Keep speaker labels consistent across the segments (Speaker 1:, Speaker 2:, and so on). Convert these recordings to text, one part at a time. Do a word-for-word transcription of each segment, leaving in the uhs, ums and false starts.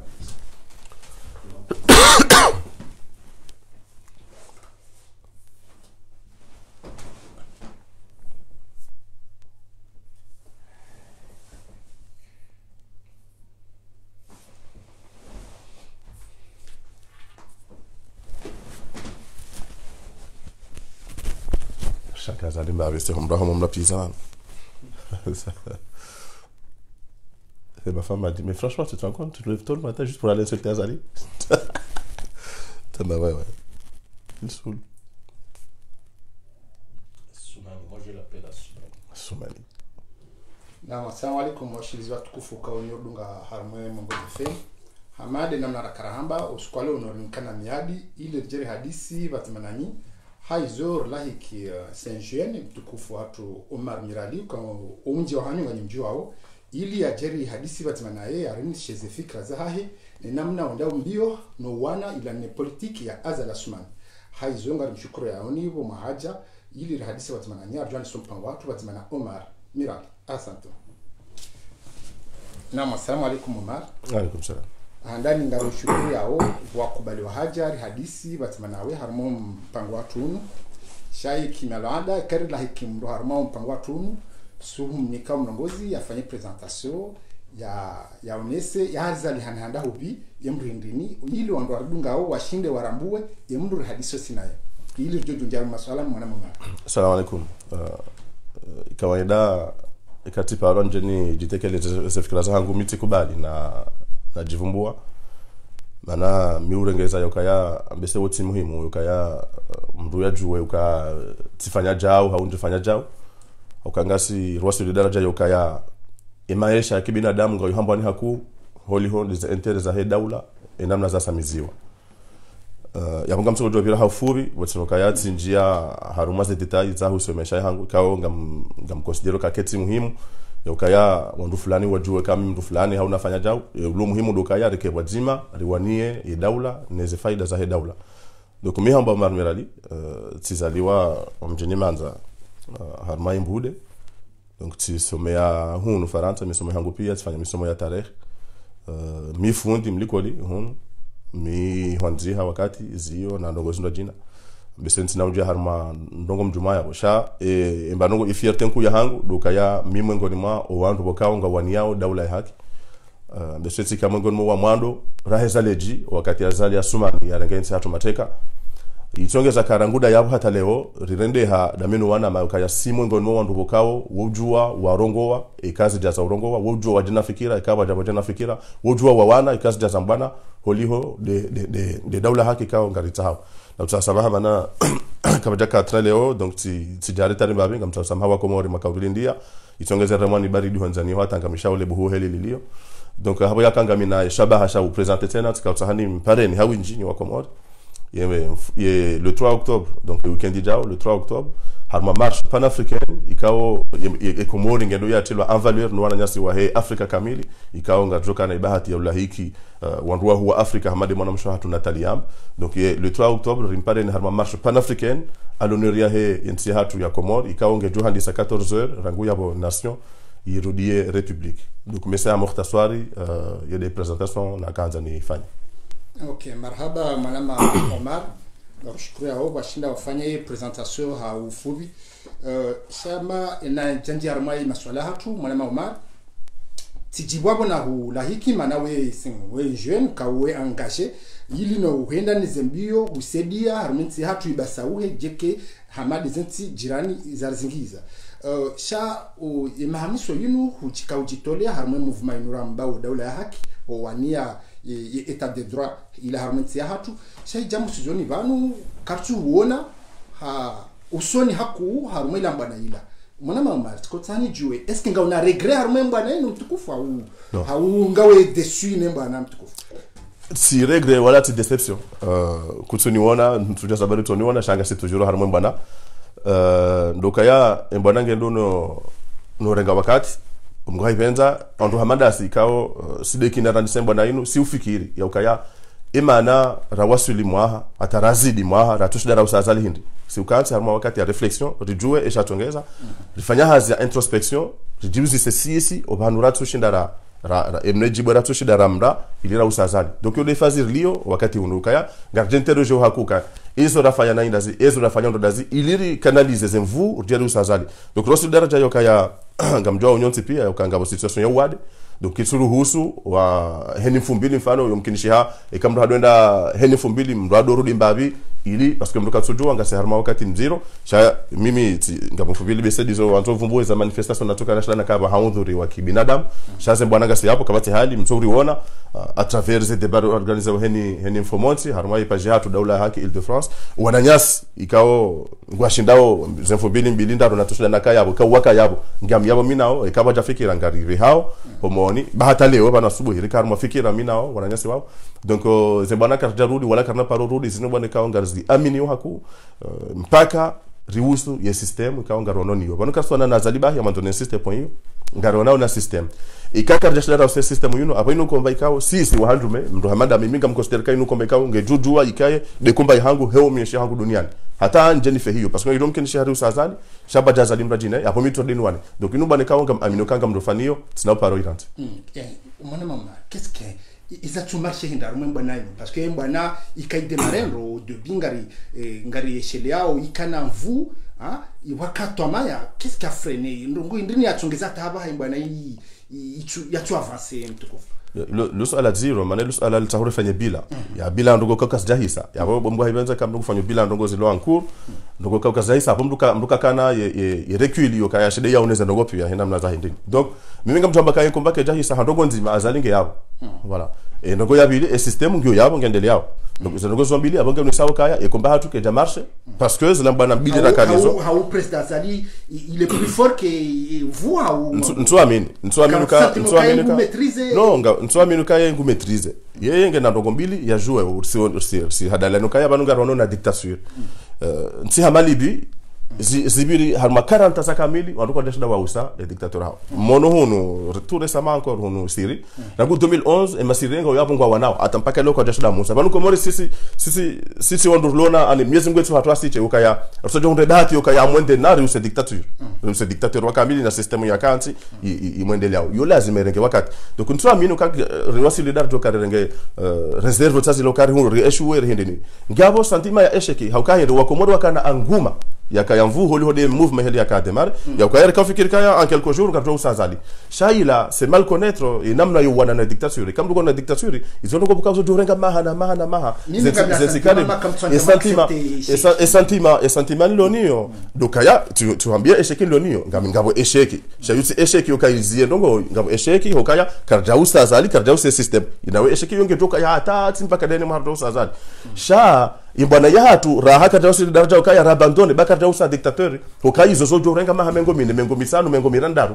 Speaker 1: Chacun a des investir comme brahman la pizza. Et ma femme m'a dit, mais franchement, tu te rends compte, tu te lèves tôt le matin juste pour aller insulter Azali. Bah ouais, ouais. Il saoule.
Speaker 2: Soumani, moi je l'appelle Soumani.
Speaker 1: Soumani.
Speaker 3: Na assalamu alaikum washilizi watukufu kwa unyordunga harmwe mambo fe. Hamade namna rakarahamba uskwale unorimkana miadi ile jeri hadisi batmanani haizor lahiki uh, Saint-Jean mtukufu watu Omar Mirali kwa umji wa hanyu ngani mji wao ili ya jeri hadisi batmanaye arini sheze fikra zahahi ni namna ondao mbio no wana ila ne politiki ya Azal Asman haizor ngari mshukuru ya oni bo mahaja ili hadisi batmanani arjani sompa watu batmana Omar Mirali. Asante. Naam, assalamu alaikum Omar.
Speaker 1: Wa alaikum salam.
Speaker 3: Andani ngaro shukuru yao wakubali wa hajari hadisi batmanawe harmo mpango watunu shai kimalada kari la hikimdo harmo mpango watunu suhum nika mlongozi afanye presentation ya ya onese ya Azali hanhanda hubi yemrindini ili wando ardungao washinde warambue yemru hadiso sinayo ili jojo njaru maswala mwana mama.
Speaker 1: Assalamu alaikum. Uh, kawaida ikatipa aronje ni jitekeleze fikra zangu miti kubali na najivumbua maana miurengeza yokaya mbese woti muhimu yokaya mndu yajuwe yoka tifanya jao haundifanya jao ukangasi rwasi de daraja yokaya imaisha ya kibinadamu ngo yohambani haku holy hond is enter za he daula enamna za samiziwa uh, yakunga msoko jobira hafuri wotinoka njia haruma ze details za husomesha yangu kao ngam ngam considero ka keti muhimu yokaya wandu fulani wajue kama mtu fulani hauna fanya jao ulu muhimu dokaya reke wajima riwanie ya daula neze faida za he daula donc mi hamba Omar Mirali uh, tizaliwa mjini Manza uh, harma imbude donc tisomea hunu Faransa misomea hangu pia tifanya misomo ya tarehe uh, mi fundi mlikoli hunu mi hanziha wakati zio na ndongo zinda jina besenti na unja harma ndongo mjumaya bosha e embanongo ifierten ku ya hangu dokaya mimwe ngoni mwa owandu bokao ngawaniao daula ya haki uh, besenti kama ngoni mwa mwando raheza leji wakati Azali Asumani ya rengensi hatu mateka itongeza karanguda yabo hata leo rirende ha damenu wana mayokaya simwe ngoni mwa wandu bokao wojua warongowa ikazi jaza urongowa wojua wajina fikira ikawa jabajina fikira wojua wawana ikazi jaza mbana holiho de de de, de daula haki kao ngarita hao na tutasabaha bana kama jaka treleo donc ti tijari tani babi ngam tutasabaha kwa mori makaulindia itongeza ramani baridi Tanzania hata ngamishaule buhu heli lilio donc habo yakanga mina shabaha sha upresenter tena tukatahani mpareni hawi njini wa komori ye ye le trois octobre donc le week-end jao le trois octobre harma marche panafricaine ikao e komori ngendo ya tilwa en valeur no nyasi wa he Afrika kamili ikao ngajoka na ibahati ya ulahiki uh, wanduwa huwa Afrika hamade mwana mshahatu Nataliam donc ye le trois octobre rimpare ni harma marche panafricaine à l'honneur ya he yensi hatu ya Komori ikao ngejo handi sa quatorze heures rangu ya bo nation irudie république donc message mukhtasari uh, ya des présentations na kanza ni fanya.
Speaker 3: Okay, marhaba malama Omar. Nakushukuru yao bashinda wafanya hii presentation ha ufubi. Uh, shama na janji harmai maswala hatu malama Omar. Tijibwabo na hu lahiki manawe sing we jeune ka we engagé ili no huenda nizembio usedia harminti hatu ibasauhe jeke hamadi zenti jirani zarzingiza. Uh, sha u imahamiso yinu huchika ujitolea harmwe movement inura mbao daula ya haki wania état de droit ila harminti ya hatu sha jamu sizoni banu kartu huona ha usoni haku harmwe ila mbana ila mwana mama tukotani juwe est-ce que ngauna regret harmwe mbana ino mtukufu au no. Au ngawe déçu ne mbana mtukufu
Speaker 1: si regret wala ti déception uh, kutsuni wona ntuja sabari toni wona shanga c'est toujours harmwe mbana uh, ndokaya mbana ngendo no no renga wakati umgwa ipenza andu hamanda sikao uh, sideki na randisembo na inu si ufikiri ya ukaya imana rawasuli mwaha atarazidi mwaha ratushida ra usazali hindi si ukansi harma wakati ya reflexion rijue esha tongeza rifanya hazi ya introspection rijiuzi sesisi obanuratu shindara ra, ra emneji bora to shida ramra ilira usazali donc yo defazir lio wakati unukaya gargentero jo hakuka izo rafanya na indazi izo rafanya ndodazi iliri canalize zemvu urjeri usazali donc rosi daraja yokaya ngamjwa unyonzi pia yokanga situation ya wade donc kisuruhusu wa heni fumbili mfano yomkinisha ikamro hadwenda heni fumbili mrado rudi mbabi ili parce que mruka tsujua ngase harma wakati mziro sha mimi ngamfumbili bese dizo wanzo vumbuwe za manifestation natoka na shana kaba haudhuri wa kibinadamu shaze bwana ngase hapo kabati hali mzuri uona uh, a travers des débats organisés heni heni informanti harma ipaje hatu daula haki Île-de-France wananyasi ikao ngwashindao zemfumbili mbili ndaro natosha na kaya yabo kawaka yabo ngam yabo minao ikaba jafikira ngari hao homoni bahata leo bana subuhi rikar mafikira minao wananyasi wao donc uh, zebana karjarudi wala karna parorudi zino bwana kao ngarzi amini haku uh, mpaka riusu ya system kao ngarono niyo bwana kasona na zaliba ya mantone system point hiyo ngarona na system ikaka jashara se system yuno apo ino komba ikao sisi wa handume ndo hamada mimi ngamconsider kai ino komba ikao ngejujua ikaye de komba yangu heo miesha yangu duniani hata Jennifer hiyo parce que irom ken shahari usazali shaba jazali mrajine apo mitro dinwane donc ino bwana kao ngam amino kanga mrofanio sina paro irante
Speaker 3: mm eh mwana mama qu'est-ce que iza tumarche hinda rumwe nayo parce que mbana ikaide marendo de bingari eh, ngari yesheleao ikana mvu ah wakati maya qu'est-ce qui a freiné ndongo indini yachongeza taba mbana hii yachu avancer mtukufu
Speaker 1: le swala zero maana le swala litahuri fanya bila ya bila ndongo kakas jahisa ya bombo haibenza kama ndongo fanya bila ndongo zilo ankuru ndongo kakas jahisa hapo mduka mduka kana ye ye recul yo kaya shida ya unaweza ndongo pia henda mnaza hindi donc mimi ngamtamba kai kumbake jahisa handongo nzima azalinge yabo voilà et ndongo ya bili e système ngyo yabo ngendele yabo donc ze ndongo zombili abonge ni sawa kaya e komba hatu ke ja marche parce que zela mbana bili na kanizo
Speaker 3: ha au président Zali il est plus fort que vous ou
Speaker 1: ntsuamini ntsuamini ka ntsuamini ka no nga ntsuamini ka yengu maîtriser yeye ngena ndongo mbili ya jouer si si hadala no kaya banu ngarono na dictature uh, nti hamalibi zibiri harma quarante sa kamili waduko desda wa usa le dictateur hao mono hunu tout récemment encore hunu siri na ku deux mille onze e masirengo yapo ngwa wanao atampaka loko desda musa banu ko mori sisi sisi sisi wandurlona ani miezi ngwetu hatwa siche ukaya rusojo hunde dati ukaya mwende nari use dictature use dictateur wa kamili na system ya kanti imwendele yao yo lazima renge wakati donc ntwa minu ka rewasi leader to karenge reserve tsazi lokari hunu re eshuwe hindeni ngabo santima ya esheki haukaye ndo wakomoro wakana anguma yakaya mvu holi hodi mouvement heli yakademar yakaya ka fikir kaya en quelques jours ka usazali shaila c'est mal connaître et namna yo wana na dictature comme ko na dictature ils ont ko bukazo dorenga maha na maha na maha zetikale et sentiment et sentiment et sentiment lonio dokaya tu tu ambia esheki lonio ngam ngabo esheki shayuti esheki yokayizie ndongo ngabo esheki hokaya karja usazali karja use system inawe esheki yonge toka ya hata mpaka deni mardo usazali sha ibwana yatu raha ka dawsi daraja ukaya rabandone baka dawsa dictateur ukayi zozo jorenga maha mengo mine mengo misano mengo mirandaru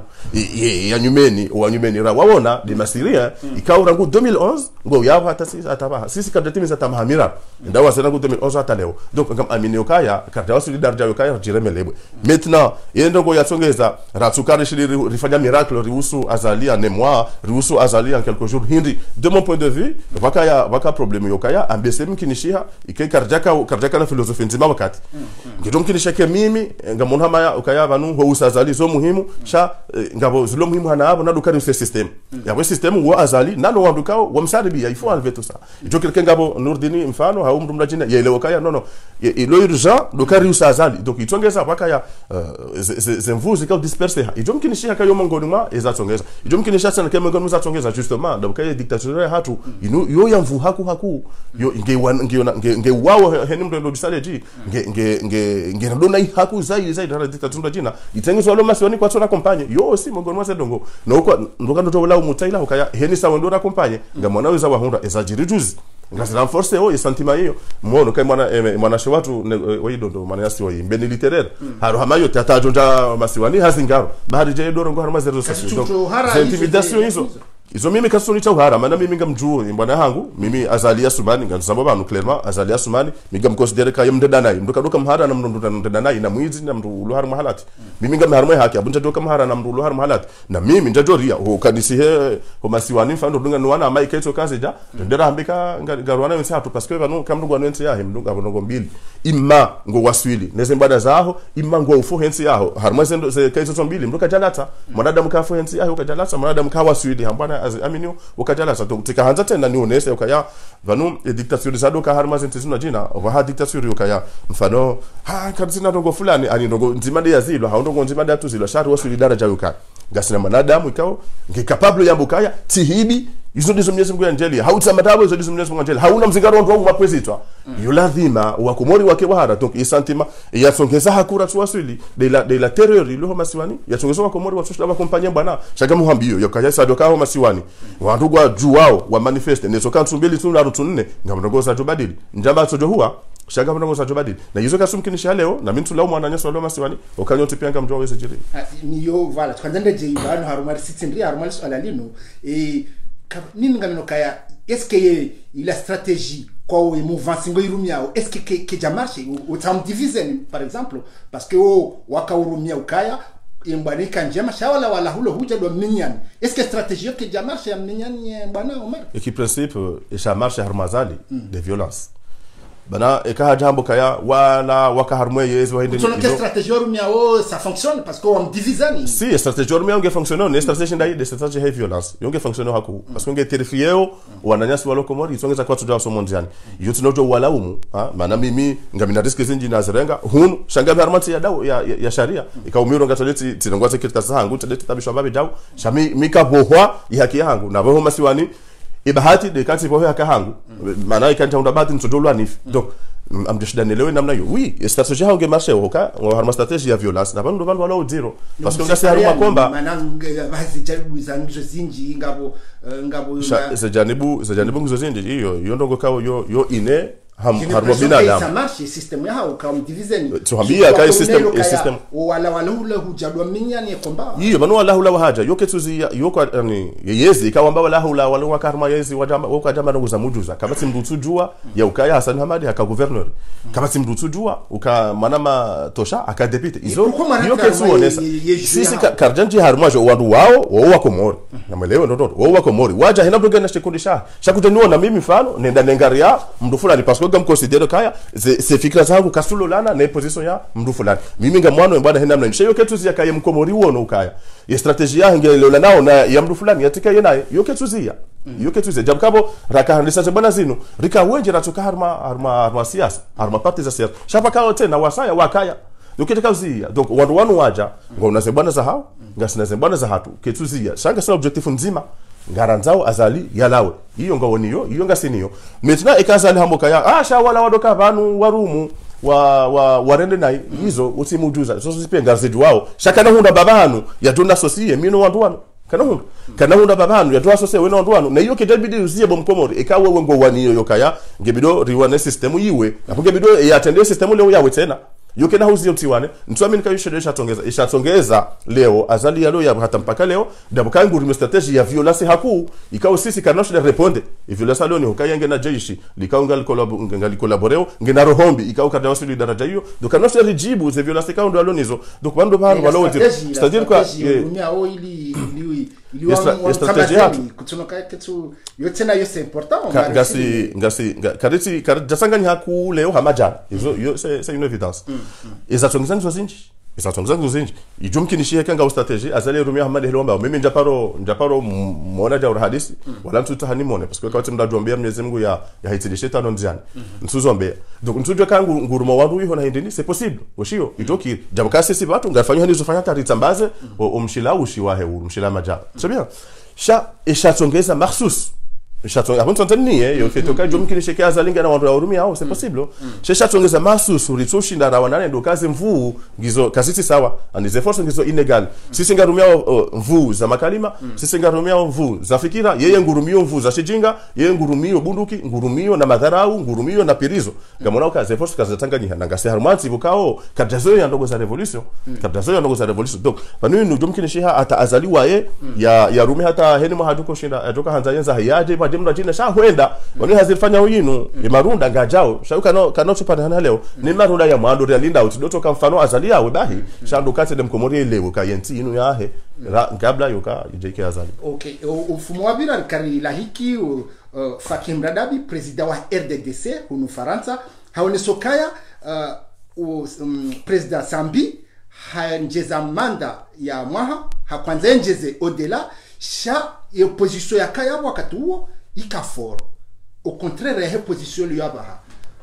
Speaker 1: ya nyumeni wa nyumeni ra waona de masiria ikaura ngu deux mille onze ngo yawa hata sisi atabaha sisi ka datimi za tamahamira ndawa sana ngu deux mille onze hata leo donc ngam amini ukaya ka dawsi daraja ukaya jiremelebwe maintenant yendo ngo yatsongeza ratsukari shiri rifanya miracle riusu azalia ne moi riusu azalia en quelques jours hindi de mon point de vue wakaya waka problème yokaya ambese mkinishia ikeka karjaka karjaka na filosofi nzima wakati ngito mkinishake mimi ngamuntu hamaya ukaya banu ho usazali zo muhimu sha ngabo zilo muhimu hana abo nadukari use system yabo system wo azali nano wandukao wamsaribi ya ifo alveto sa ito kelke ngabo nurdini mfano ha umru mrajina yele ukaya no no ilo urgent dukari usazali donc itongeza wakaya zemvuzi ka disperser ito mkinishia kayo mongoni mwa ezatsongeza ito mkinishia sana kema ngoni zatsongeza justement donc kaya dictature hatu ino yo yamvu haku haku yo nge nge nge wao heni mdo bisale ji nge nge nge nge ndona haku zai zai dara dictature jina itengezo lo masioni kwa tsona compagnie yo si mongoni mwa dongo no kwa ndoka ndo tola umutaila ukaya heni sawa ndo na compagnie ngamona weza wa hunda ezajiri juzi ngazira force o sentima hiyo muono kai mwana mwana shewatu weido ndo maana yasi wai mbeni literaire haro hamayo tata jonja masiwani hazingaro bahari je doro ngo harma zero sasio intimidation hizo izo mimi kasoni cha uhara maana mimi ngamjuo mbwana hangu mimi azalia sumani nganzamba banu clairement azalia sumani migam considere kay mdeda nayi mduka doka mhara na mndu mdeda nayi na mwizi na mndu luhar mahalati mimi ngam harma haki abunja doka mhara na mndu luhar mahalati na mimi ndajoria ho kanisi he ho masiwani mfando dunga nwana mai kaito kazi ja ndera ambika ngarwana wensi hatu parce que banu kamndu gwa wensi yahe mdunga bongo mbili imma ngo waswili nezembada zaho imma ngo ufo hensi yaho harma zendo kaito mbili mduka jalata mwanadamu kafu hensi yaho kajalata mwanadamu kawa swili hambana na aminio ukajala sa donc tikaanza tena nionese ukaya vanu dictature za doka harma zentizuna jina wa dictature ukaya mfano ha kabisa ndongo fulani ani ndongo nzimade ya zilo ha ndongo nzimade ya tuzilo shari wasu daraja yuka gasina manadamu ikao ngikapablo yambukaya tihibi izo ndizo Mwenyezi Mungu anjeli hauta madabo izo ndizo Mwenyezi Mungu anjeli hauna mzingaro ndo mapwezitwa mm. Yuladhima wakomori wake wahara donc isantima yasongeza hakura tuwasili de la de la terreur ilo masiwani yasongeza wakomori watu shaba kompanya bwana shaka muhambio yokaya sadoka ho masiwani wantu gwa juwao wa manifest nezo kantu mbili tu na rutu nne ngamrongoza tubadili njamba sojo huwa shaka mrongoza tubadili na hizo kasumkinisha leo na mimi tulao mwana nyeso leo masiwani okanyote pia ngamjwa wese jiri
Speaker 3: niyo voilà twanzende je ibano harumari sitindri harumari swala lino e nini ngamino kaya est-ce que il a stratégie quoi au mouvement ngo irumiao est-ce que que ja marche ou tam division par exemple parce que o waka urumia ukaya imbanika njema shawala wala hulo huja do minyan est-ce que stratégie que ja marche ya minyan bwana Omar
Speaker 1: et qui principe et ça marche harmazali mm. de violence bana eka jambo kaya wala waka harmwe yezo hende
Speaker 3: ni que stratégie urumia o ça fonctionne parce que on divisani
Speaker 1: si stratégie urumia onge fonctionne ne stratégie ndai de stratégie de violence yonge fonctionne haku mm. parce que onge terrifieo wananyasi walo komori isongeza kwa tuja so mondiani yote nojo wala umu ha maana mimi ngamina risk zinji na zirenga hunu shanga harmati ya dawo ya, ya, ya sharia mm. ikaumiro ngatoleti tinongwa kitu kasangu tedeti tabishwa babe dawo shami mikabohwa ihaki yangu na boho masiwani ibahati de kanti boho yaka hangu maana ikanja undabati nsojolwa nif donc amdishdanelewe namna hiyo oui strategie hangu marche hoka harma strategie ya violence na bandu bandu wala zero parce que ngasi haruma komba
Speaker 3: maana bazi jaribu zangizo zinji ngabo ngabo
Speaker 1: za janibu za janibu nguzo zinji hiyo hiyo ndongo kao yo yo ine ham harma binadamu
Speaker 3: ça marche système yao comme division
Speaker 1: tuhambia kai system system
Speaker 3: wala wala ule hujadwa minyani komba
Speaker 1: hiyo manu wala hula haja yoke tuzi yoko yani yezi ikawa mbao wala hula wala wakarma yezi wajamba woko jamba ndongo za mujuza kama si mdutu jua ya ukaya Hassan Hamadi aka gouverneur kama si mdutu jua uka manama tosha aka deputy izo yoke tuonesa sisi karjanji harma jo wandu wao wao wako mori na melewe ndo wao wako mori waja hina bugana shikundisha shakutaniwa na mimi mfano nenda nengaria mdu fulani parce que considère kaya c'est fikra zangu kasulo lana na position ya mdu fulani mimi ngamwano mbana henda mna nishayo ketu ya kaya mkomori wono ukaya ya strategy ya ngelo nao na ya mdu fulani yatika yena yo ketu zia yo ketu zia jamkabo rakahandisa bana zinu rika wenje ratoka harma harma harma siasa harma parti za siasa shapa kao tena wasaya wakaya yoketeka uzia donc wandu wanu waja ngona zebana za hao ngasina zebana za hatu ketu zia shanga sa objectif nzima ngaranzao azali yalawe hiyo ngawoniyo hiyo ngasiniyo metna ikazali hamoka ya ah sha wala wadoka banu warumu wa wa warende na hizo utimujuza so sipe ngazidi wao shakana hunda babanu ya tunda sosie mino wandu wanu kana hunda kana hunda babanu ya tunda sosie weno wandu wanu na hiyo kidabidi uzie bomkomori ikawe wengo waniyo yokaya ngebido riwane system yiwe napungebido yatendeo system leo yawe tena yoke na hauzi yotiwane ntuamini kayo shede shatongeza ishatongeza leo azali ya leo ya hata mpaka leo dabuka nguri strategy ya violence haku ikao sisi kanosho de répondre e violence leo ni hokayenge na jeshi likao ngali kolabo ngali collaboreo ngena rohombi ikao kada wasili daraja hiyo donc kanosho rijibu ze violence kao ndo alonizo donc bando bano walo c'est-à-dire quoi
Speaker 3: umia ili ili ili strategy kutunoka kitu yote na yote important
Speaker 1: ngasi ngasi kariti jasanganya haku leo hamaja hizo c'est c'est une évidence izatongeza nzo zinji izatongeza nzo zinji ijumkinishie kanga strategy azali rumia hamadi helomba mimi njaparo njaparo muona ja urahadisi wala mtuta hanimone parce que kwa tunda jombea Mwenyezi Mungu ya ya hitidishe tano nziani ntuzombe donc ntujwe kangu nguruma wandu hiho na hindini c'est possible oshio itoki jabuka sisi watu ngafanywa hizo fanya taritsambaze umshila ushiwahe umshila maja c'est bien sha ishatongeza mahsus Chaton avant tantani eh yo fetoka jomu kilisheke azalinga na wandu ya urumi hao c'est possible shesha tongeza masusu ritoshinda rawanane ndo kazi mvuu ngizo kasisi sawa anize force ngizo inegal sisi ngarumia mvuu za makalima sisi ngarumia mvuu za fikira yeye ngurumio mvuu za shijinga yeye ngurumio bunduki ngurumio na madharau ngurumio na pirizo ngamona kazi force kazi tanganyika na ngase harmati bukao kadazo ya ndogo za revolution kadazo ya ndogo za revolution donc panu ndo jomu kilishiha ata azaliwa ye ya ya rumi hata heni mahaduko shinda atoka hanza yenza hayaje mna jina sha huenda wani hazifanya uyinu imarunda ngajao shauka no kanocho pana leo ni marunda ya mwando ya linda utidoto ka mfano azalia webahi shandu kati dem komori lewo ka yenti inu yahe ngabla yoka jeke azali
Speaker 3: okay ufumo wa bila kari lahiki Fakim Radabi president wa R D D C hunu Faransa haone sokaya president Sambi hanjeza manda ya mwaha hakwanza njeze odela sha e opposition ya kaya wakati huo ikaforo au contraire ya position liyo abaha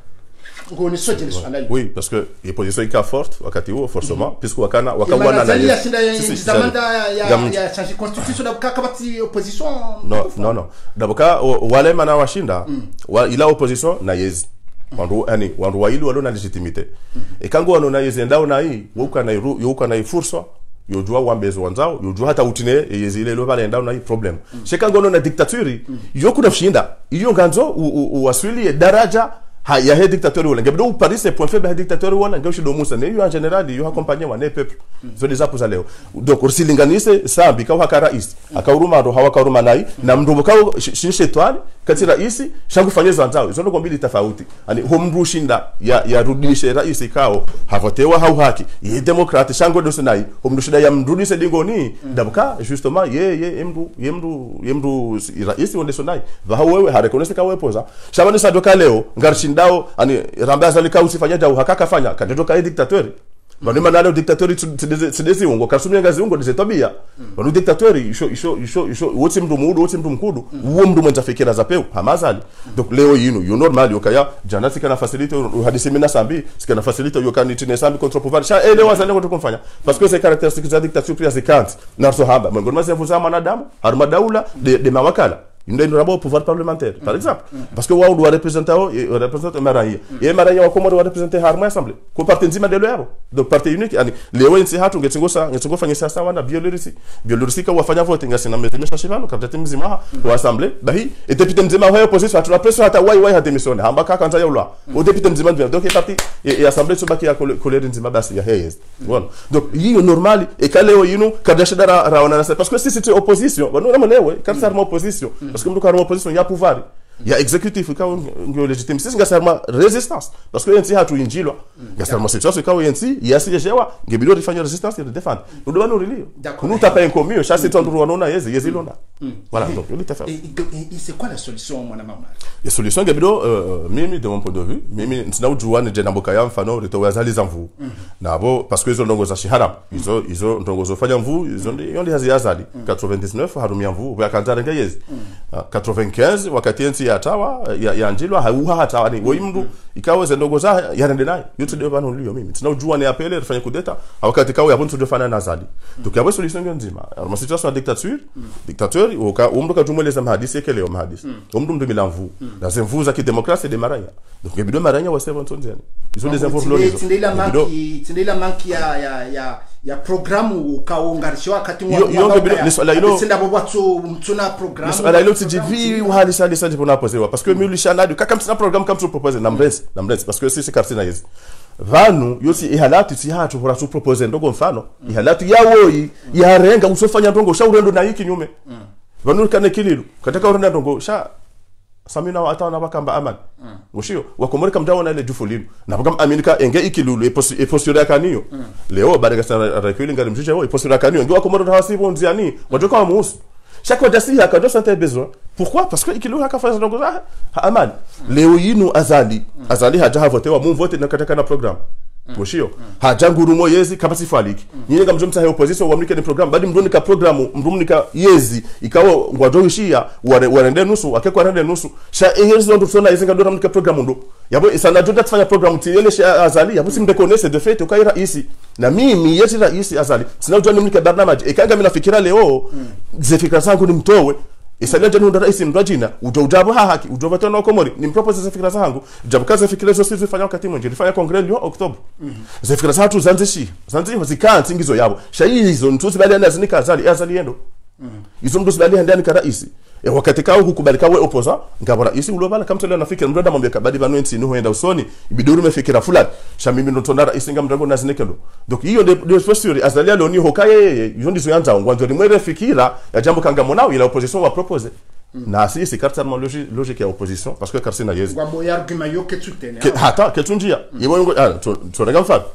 Speaker 3: ngoni soje swala hili.
Speaker 1: Oui, parce que les positions ika forte wakati huo forcément mm -hmm. puisque wakana wakawana
Speaker 3: na ya sinda ya zamanda ya ya change constitution na kabati opposition.
Speaker 1: Non non non. Daboka wale mana washinda wa ila opposition na yezi. Wandu yani wandu waili walona legitimité. E kango wanona yezi ndao na hii woka na iru yoka na ifurso yojua wambezo wanzao yojua hata utine yezi ile lo pale ndao na hii problem. Shekango na dictature yoku na shinda iyo nganzo uwaswili daraja ha ya he dictateur wala ngebido Paris c'est point faible ha dictateur wala ngebido shido musa ne yo en général yo accompagner wane peuple so déjà pour leo donc ursilinganise sambi kwa haka rais akauruma ndo hawakaruma nai na mndu kwa shishe twali kati rais shangu fanyeza nzao hizo ndo mbili tofauti ani homru shinda ya ya rudishe rais kao havotewa hau haki ye demokrate shangu ndo sinai homru shinda ya mrudishe dingoni dabuka justement ye ye emru yemru yemru rais wonde sonai va wewe harekonese ka wepoza shabani sadoka leo ngarshi ndao ani rambaza likao usifanya dau hakaka fanya kadoto ka dictateur bano manalo dictateur tsidesi ungo kasumya ngazi ungo ndizetobia bano dictateur isho isho isho isho wote mndu mudu wote mndu mkudu uwo mndu mwenza fikira za peu hamazali donc leo yinu yo normal yokaya jana sikana facilite hadisi mina sambi sikana facilite yokani tine sambi contre pouvoir cha ele wazale ko kumfanya parce que ces caractéristiques za dictature pia zikant narso haba mwengo maze vuza manadamu harma daula de, de mawakala ndio ndio rabo pouvoir parlementaire par exemple parce que wao doit représenter o représenter maraya et maraya wa komoro doit représenter harma assemblée ko parti nzima de leo donc parti unique yani leo nsi hatu ngetingosa ngetingo fanya sasa wana bielorisi bielorisi kwa wafanya vote ngasi na mezimesha shivano kabla mzima wa assemblée bahi et député mzima wa opposition hatu la pression hata wai wai hata mission hamba kaka nza yaula au député mzima donc parti et assemblée sobaki ya colère nzima basi ya hayes voilà donc hiyo normal et kaleo yinu kadashida raona parce que si c'était opposition bano na mlewe kabisa opposition parce que mtu kwa opposition ya pouvoir ya executive kwa ngio legitime sisi ngasema resistance parce que yenti hatu injilwa ngasema situation kwa yenti yasijewa ngebilo rifanya resistance et défendre nous devons nous relire nous taper un commun chaque temps nous on a yezi yezi londa voilà donc il était fait
Speaker 3: et c'est quoi la solution mwana mama
Speaker 1: la solution ngebilo mimi de mon point de vue mimi ntina ujua ne jena mbokaya mfano ritowaza les envu nabo parce que izo ndongo za shiharam izo izo ndongo zo fanya mvu izo ndi hazi yazali quatre-vingt-dix-neuf harumia mvu ya kanzara ngeyezi quatre-vingt-quinze wakati yenti ya tawa ya, ya njilwa hauha hata ni wo imdu ikawe zendogo za yarende naye yote ndio bana ulio mimi tunajua ni apele rifanye kudeta wakati kawe hapo tunafanya nazali donc yawe solution nzima ma situation ya dictature dictateur uka umdu ka jumweleza mahadisi yake leo mahadisi umdu mdu milamvu na zemvuza ki demokrasia de maranya donc ebido maranya wa seven tonzeni izo des informations
Speaker 3: tindela manki tindela manki ya ya ya ya programu ukaunganisha wakati
Speaker 1: mwa yo swala hilo
Speaker 3: senda bobwatso mtuna programu
Speaker 1: swala hilo tijivi hali sali sali pour naposer parce que miuli shanadi kama mtuna programme kama tu proposer na mbresi na mbresi parce que sisi kartina hizi vanu yosi ihalatu si hatu pour tu proposer ndogo mfano ihalatu yawo yarenga usofanya ndongo shaurendo na hiki nyume vanu kana kililu kataka urenda ndongo sha samina wa atana bakamba amani mushio wakomoreka mdawo na ile jufulinu na bakam aminika enge ikilulu e posture yakaniyo leo badaka sana rakuli ngale mjuje wo e posture yakaniyo ngi wakomoro hasibo nziani wajoka wa musu chaque dasi akajo sante besoin pourquoi parce que ikilulu hakafanya ndongo za amani leo yinu azali azali haja votewa mu vote na kataka na program mushio haja ngurumo yezi kapasi faliki nyinyi kama mjomta opposition wamlike ni program badi mrunika programu mrumnika yezi ikawa ngwadoishia warende nusu akekwa rende nusu sha ehezo ndo tsona izinga ndo mrumnika programu ndo yabo isana ndo tafanya programu tiele sha azali yabo simbe connaisse de fait ukai raisi na mimi yeti raisi azali sina ujua nimlike barnamaji ikanga mimi nafikira leo zifikira zangu ni mtowe isalia jana ndo rais mrajina ujojabo haki ujovata na komori ni propose za fikira zangu jabukaza fikira zo sisi fanya wakati mwingine fanya congrès leo Oktoba za fikira zatu zanzishi zanzishi zikanti ngizo yabo shayizo ntuzi bali anazinika azali azali yendo izo ndo bali ndani ka rais e wakati kao hukubalika we opposa ngabo rais ulobala kama tele nafikira mrada mwambia kabadi banu enti ni hoenda usoni ibiduru mefikira fulani sha mimi ndo tona rais ngam mrango nazinike ndo donc hiyo ndio posture azali leo ni hokaye hizo ndizo yanza ngwanzo ni mwere fikira ya jambo kanga monao ila opposition wa propose na si c'est carrément logique logique ya opposition parce que karsina yezi
Speaker 3: kwa boya argument yo ketutene
Speaker 1: hata ketunjia yebo ngo ah to rega mfano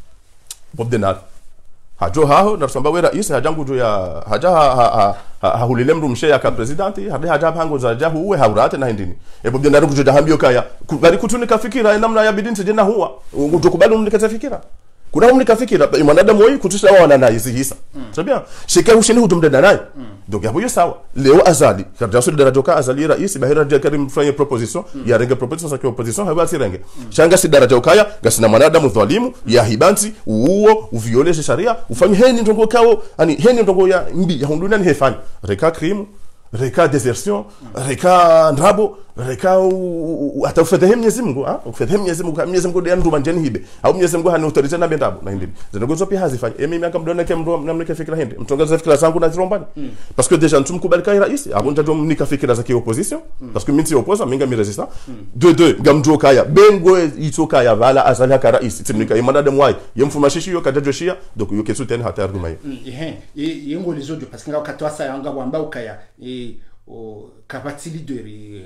Speaker 1: bob denar hajo haho na samba wera isi hajangu jo ya haja ha ha hulile mru mshe ya ka presidenti hadi haja pango za jahu uwe haurate na ndini e bob denar kujo hambio kaya bali kutunika fikira namna ya bidinti jena huwa ngutokubali mnikata fikira kuna umni kafikira mwanadamu wewe kutusha wao wana hizi hisa sabia shika ushini hutumda naye donc hapo hiyo sawa leo azali katika sura daraja ka azali rais bahira dia karim fanya proposition ya renga proposition za opposition hawa si renge shanga si daraja ukaya gasina mwanadamu dhalimu ya hibanti uo uvioleshe sharia ufanye heni ndongo kao yani heni ndongo ya mbi ya hunduna ni hefani reka crime reka desertion reka ndrabo reka hata ufedhe Mwenyezi Mungu ah ufedhe Mwenyezi Mungu Mwenyezi Mungu ndio nduma njeni hibe au Mwenyezi Mungu hana autorite na bendabo na hindi zinagozo pia hazifanye mimi miaka mdona ke mdo namnike fikira hindi mtongaza fikira zangu na zirombani parce que déjà ntumkubali kai rais hapo ndio mnika fikira za opposition parce que mimi si opposa minga mi resista de deux ngamjo kaya bengo itoka ya vala azali ka rais timnika imanda mwai yemfumashishi yo kadajo shia donc yo kesu tena hata argument
Speaker 3: eh eh yengo les autres parce que ngakatwa sa yanga wamba ukaya eh o kapati leader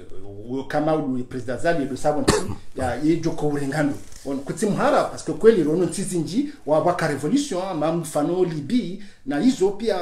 Speaker 3: o kama u president Zali do savon ya yejoko urengano on kutimhara parce que kweli rono tsizinji wa baka revolution mamfano libi na hizo pia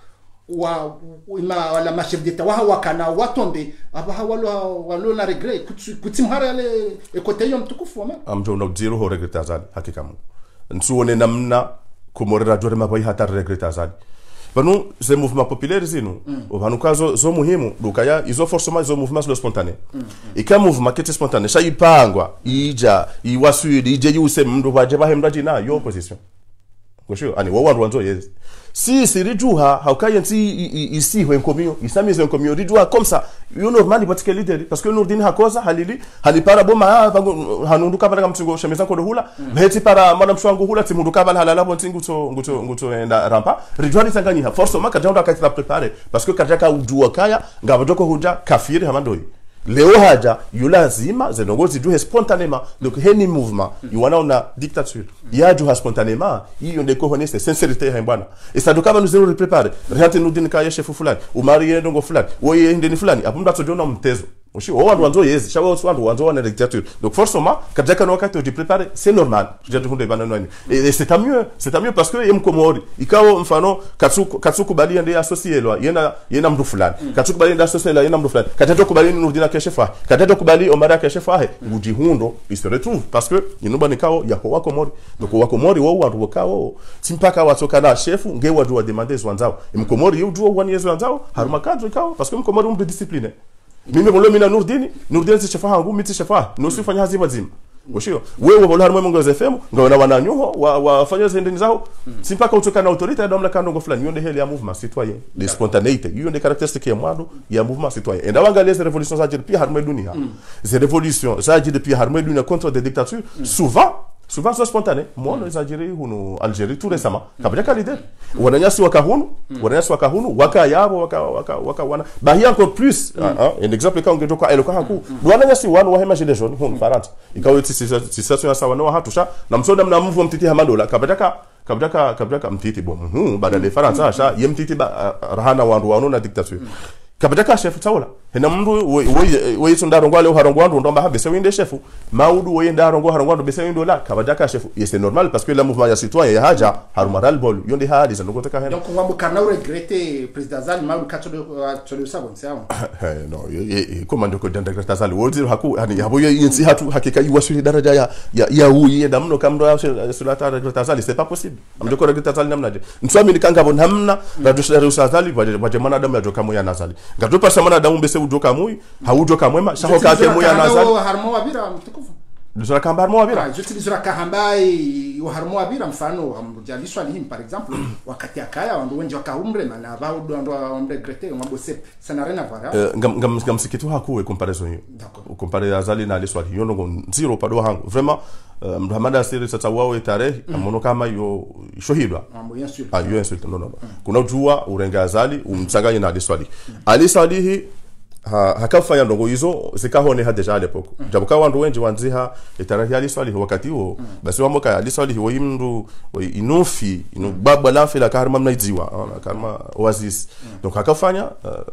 Speaker 3: wa ima wala machef d'etat wa wakana watombe aba hawalo walo na regret kutimhara le ekoteyo mtukufu ama
Speaker 1: amjo no zero ho regret Zali hakika mu nsuone namna kumorera jore mabai hata regret Zali Vanu ze mouvement populaire zinu mm. vanu kazo zo muhimu dukaya izo forcément zo mouvement spontané mm. ika mouvement kete spontané sha ipangwa ija iwasudi ije yuse mndu baje bahemra jina yo opposition gosho ani wo wandu wanzo yes si si rijuha haukaye nti isi ho enkomio isamize enkomio rijuha comme ça yo normal batike leader parce que nurdini hakoza halili halipara boma hanunduka bana mtingo shemeza ko dohula mheti para mana mshwangu hula timunduka bana halala bonti nguto nguto nguto enda rampa rijuha litanganyika force maka janda akatira préparer parce que kajaka ujua kaya ngabadoko huja kafiri hamandoi leo haja yulazima zenongozi duhe spontanément donc heni mouvement yuwana una dictature ya duha spontanément hiyo ndeko honeste sincérité ya bwana isaduka banu zero préparer rehante nudini kaya chef fulani umari yendo ngo fulani woye ndeni fulani apo mbato jona mtezo oshi o wandu wanzo yezi shawo wandu wanzo wana dictature donc forcément kajaka no wakati de préparer c'est normal je te hunde bana nani et c'est tant mieux c'est tant mieux parce que yemkomori ikawo mfano katsuku katsuku bali ende associé lwa yena yena mdu fulani katsuku bali ende associé la yena mdu fulani katato kubali nurdina keshe fa katato kubali omara keshe fa he ngudi hundo il se retrouve parce que yinoba nikao yako wako mori donc wako mori wo wandu wakao simpaka watoka na chef nge wadu wa demander zwanzao mkomori yudu wani yezo wanzao haruma kadro ikao parce que mkomori umbe discipline mimi molo mina nurdini nurdini si chefa hangu miti chefa no sifanya hazima zima Oshio wewe wala harimo mongo za F M ngaona wananyuho wa wafanya zendeni zao simpaka utoka na autorité ya domla kando fulani yonde heli ya mouvement citoyen de spontanéité yonde caractéristique ya mwado ya mouvement citoyen enda wangalia ces révolutions za depuis harmo dunia ces révolutions za depuis harmo dunia contre des dictatures souvent souvent c'est spontané moi les Algérie huno Algérie tout récemment kabla kalide wananyasi wakahunu wananyasi wakahunu wakayabo waka waka waka wana bahia encore plus un exemple quand ngetoka eloka haku wananyasi wana wa hema des jeunes huno parents ikawa situation sawa no hatusha na msoda mna mvu mtiti hamadola kabla kabla kabla mtiti bom hu badala ya faransa sha yemtiti rahana wandu wanona dictature kabla ka chef tawala hena mndu we ndaro ngwale harongo wandu ndomba habe se winde chef maudu we ndaro ngo harongo wandu be se windo la kabla ka chef et c'est normal parce que la mouvement ya citoyen ya haja harumaral bol yonde haadi za ngoto ka hena
Speaker 3: donc wambo kana regretter président Zali maudu katolo katolo sabon sawa
Speaker 1: non comment ndiko danda président Zali wodi haku hani habo yinsi hatu hakika yiwasuri daraja ya ya uyi enda mno kamdo sur la tare président Zali c'est pas possible amdoko regretter Zali namna je nswami nikanga bon hamna radio Zali baje mana damu ya joka moya na Zali ngatopa samana damu bese ujoka mui haujoka mwema shaho kake moya na Zali
Speaker 3: harmo wabira mtukufu
Speaker 1: Duzura kamba harmo wabira
Speaker 3: je duzura kahambai yo harmo wabira mfano amjaliswa ni par exemple wakati akaya wandu wenje wakahumre na ba ndo amre grete ngabose sana rena vara
Speaker 1: ngam ngam ngam sikitu hakuwe comparaison hiyo compare Zali na liswa hiyo ndo zero pado hangu vraiment Muhammad Asiri sasa wao tarehe amono kama yo shohidwa ah yo insulte non non kuna jua urenga Zali umtsaganye na liswali ali salihi ha hakafanya ndongo hizo zikahone ha deja à l'époque jabuka wandu wenje wanziha etarahi ali swali wakati huo basi wamoka ali swali huo imndu inofi ino baba lafi la karma mnaiziwa karma oasis donc hakafanya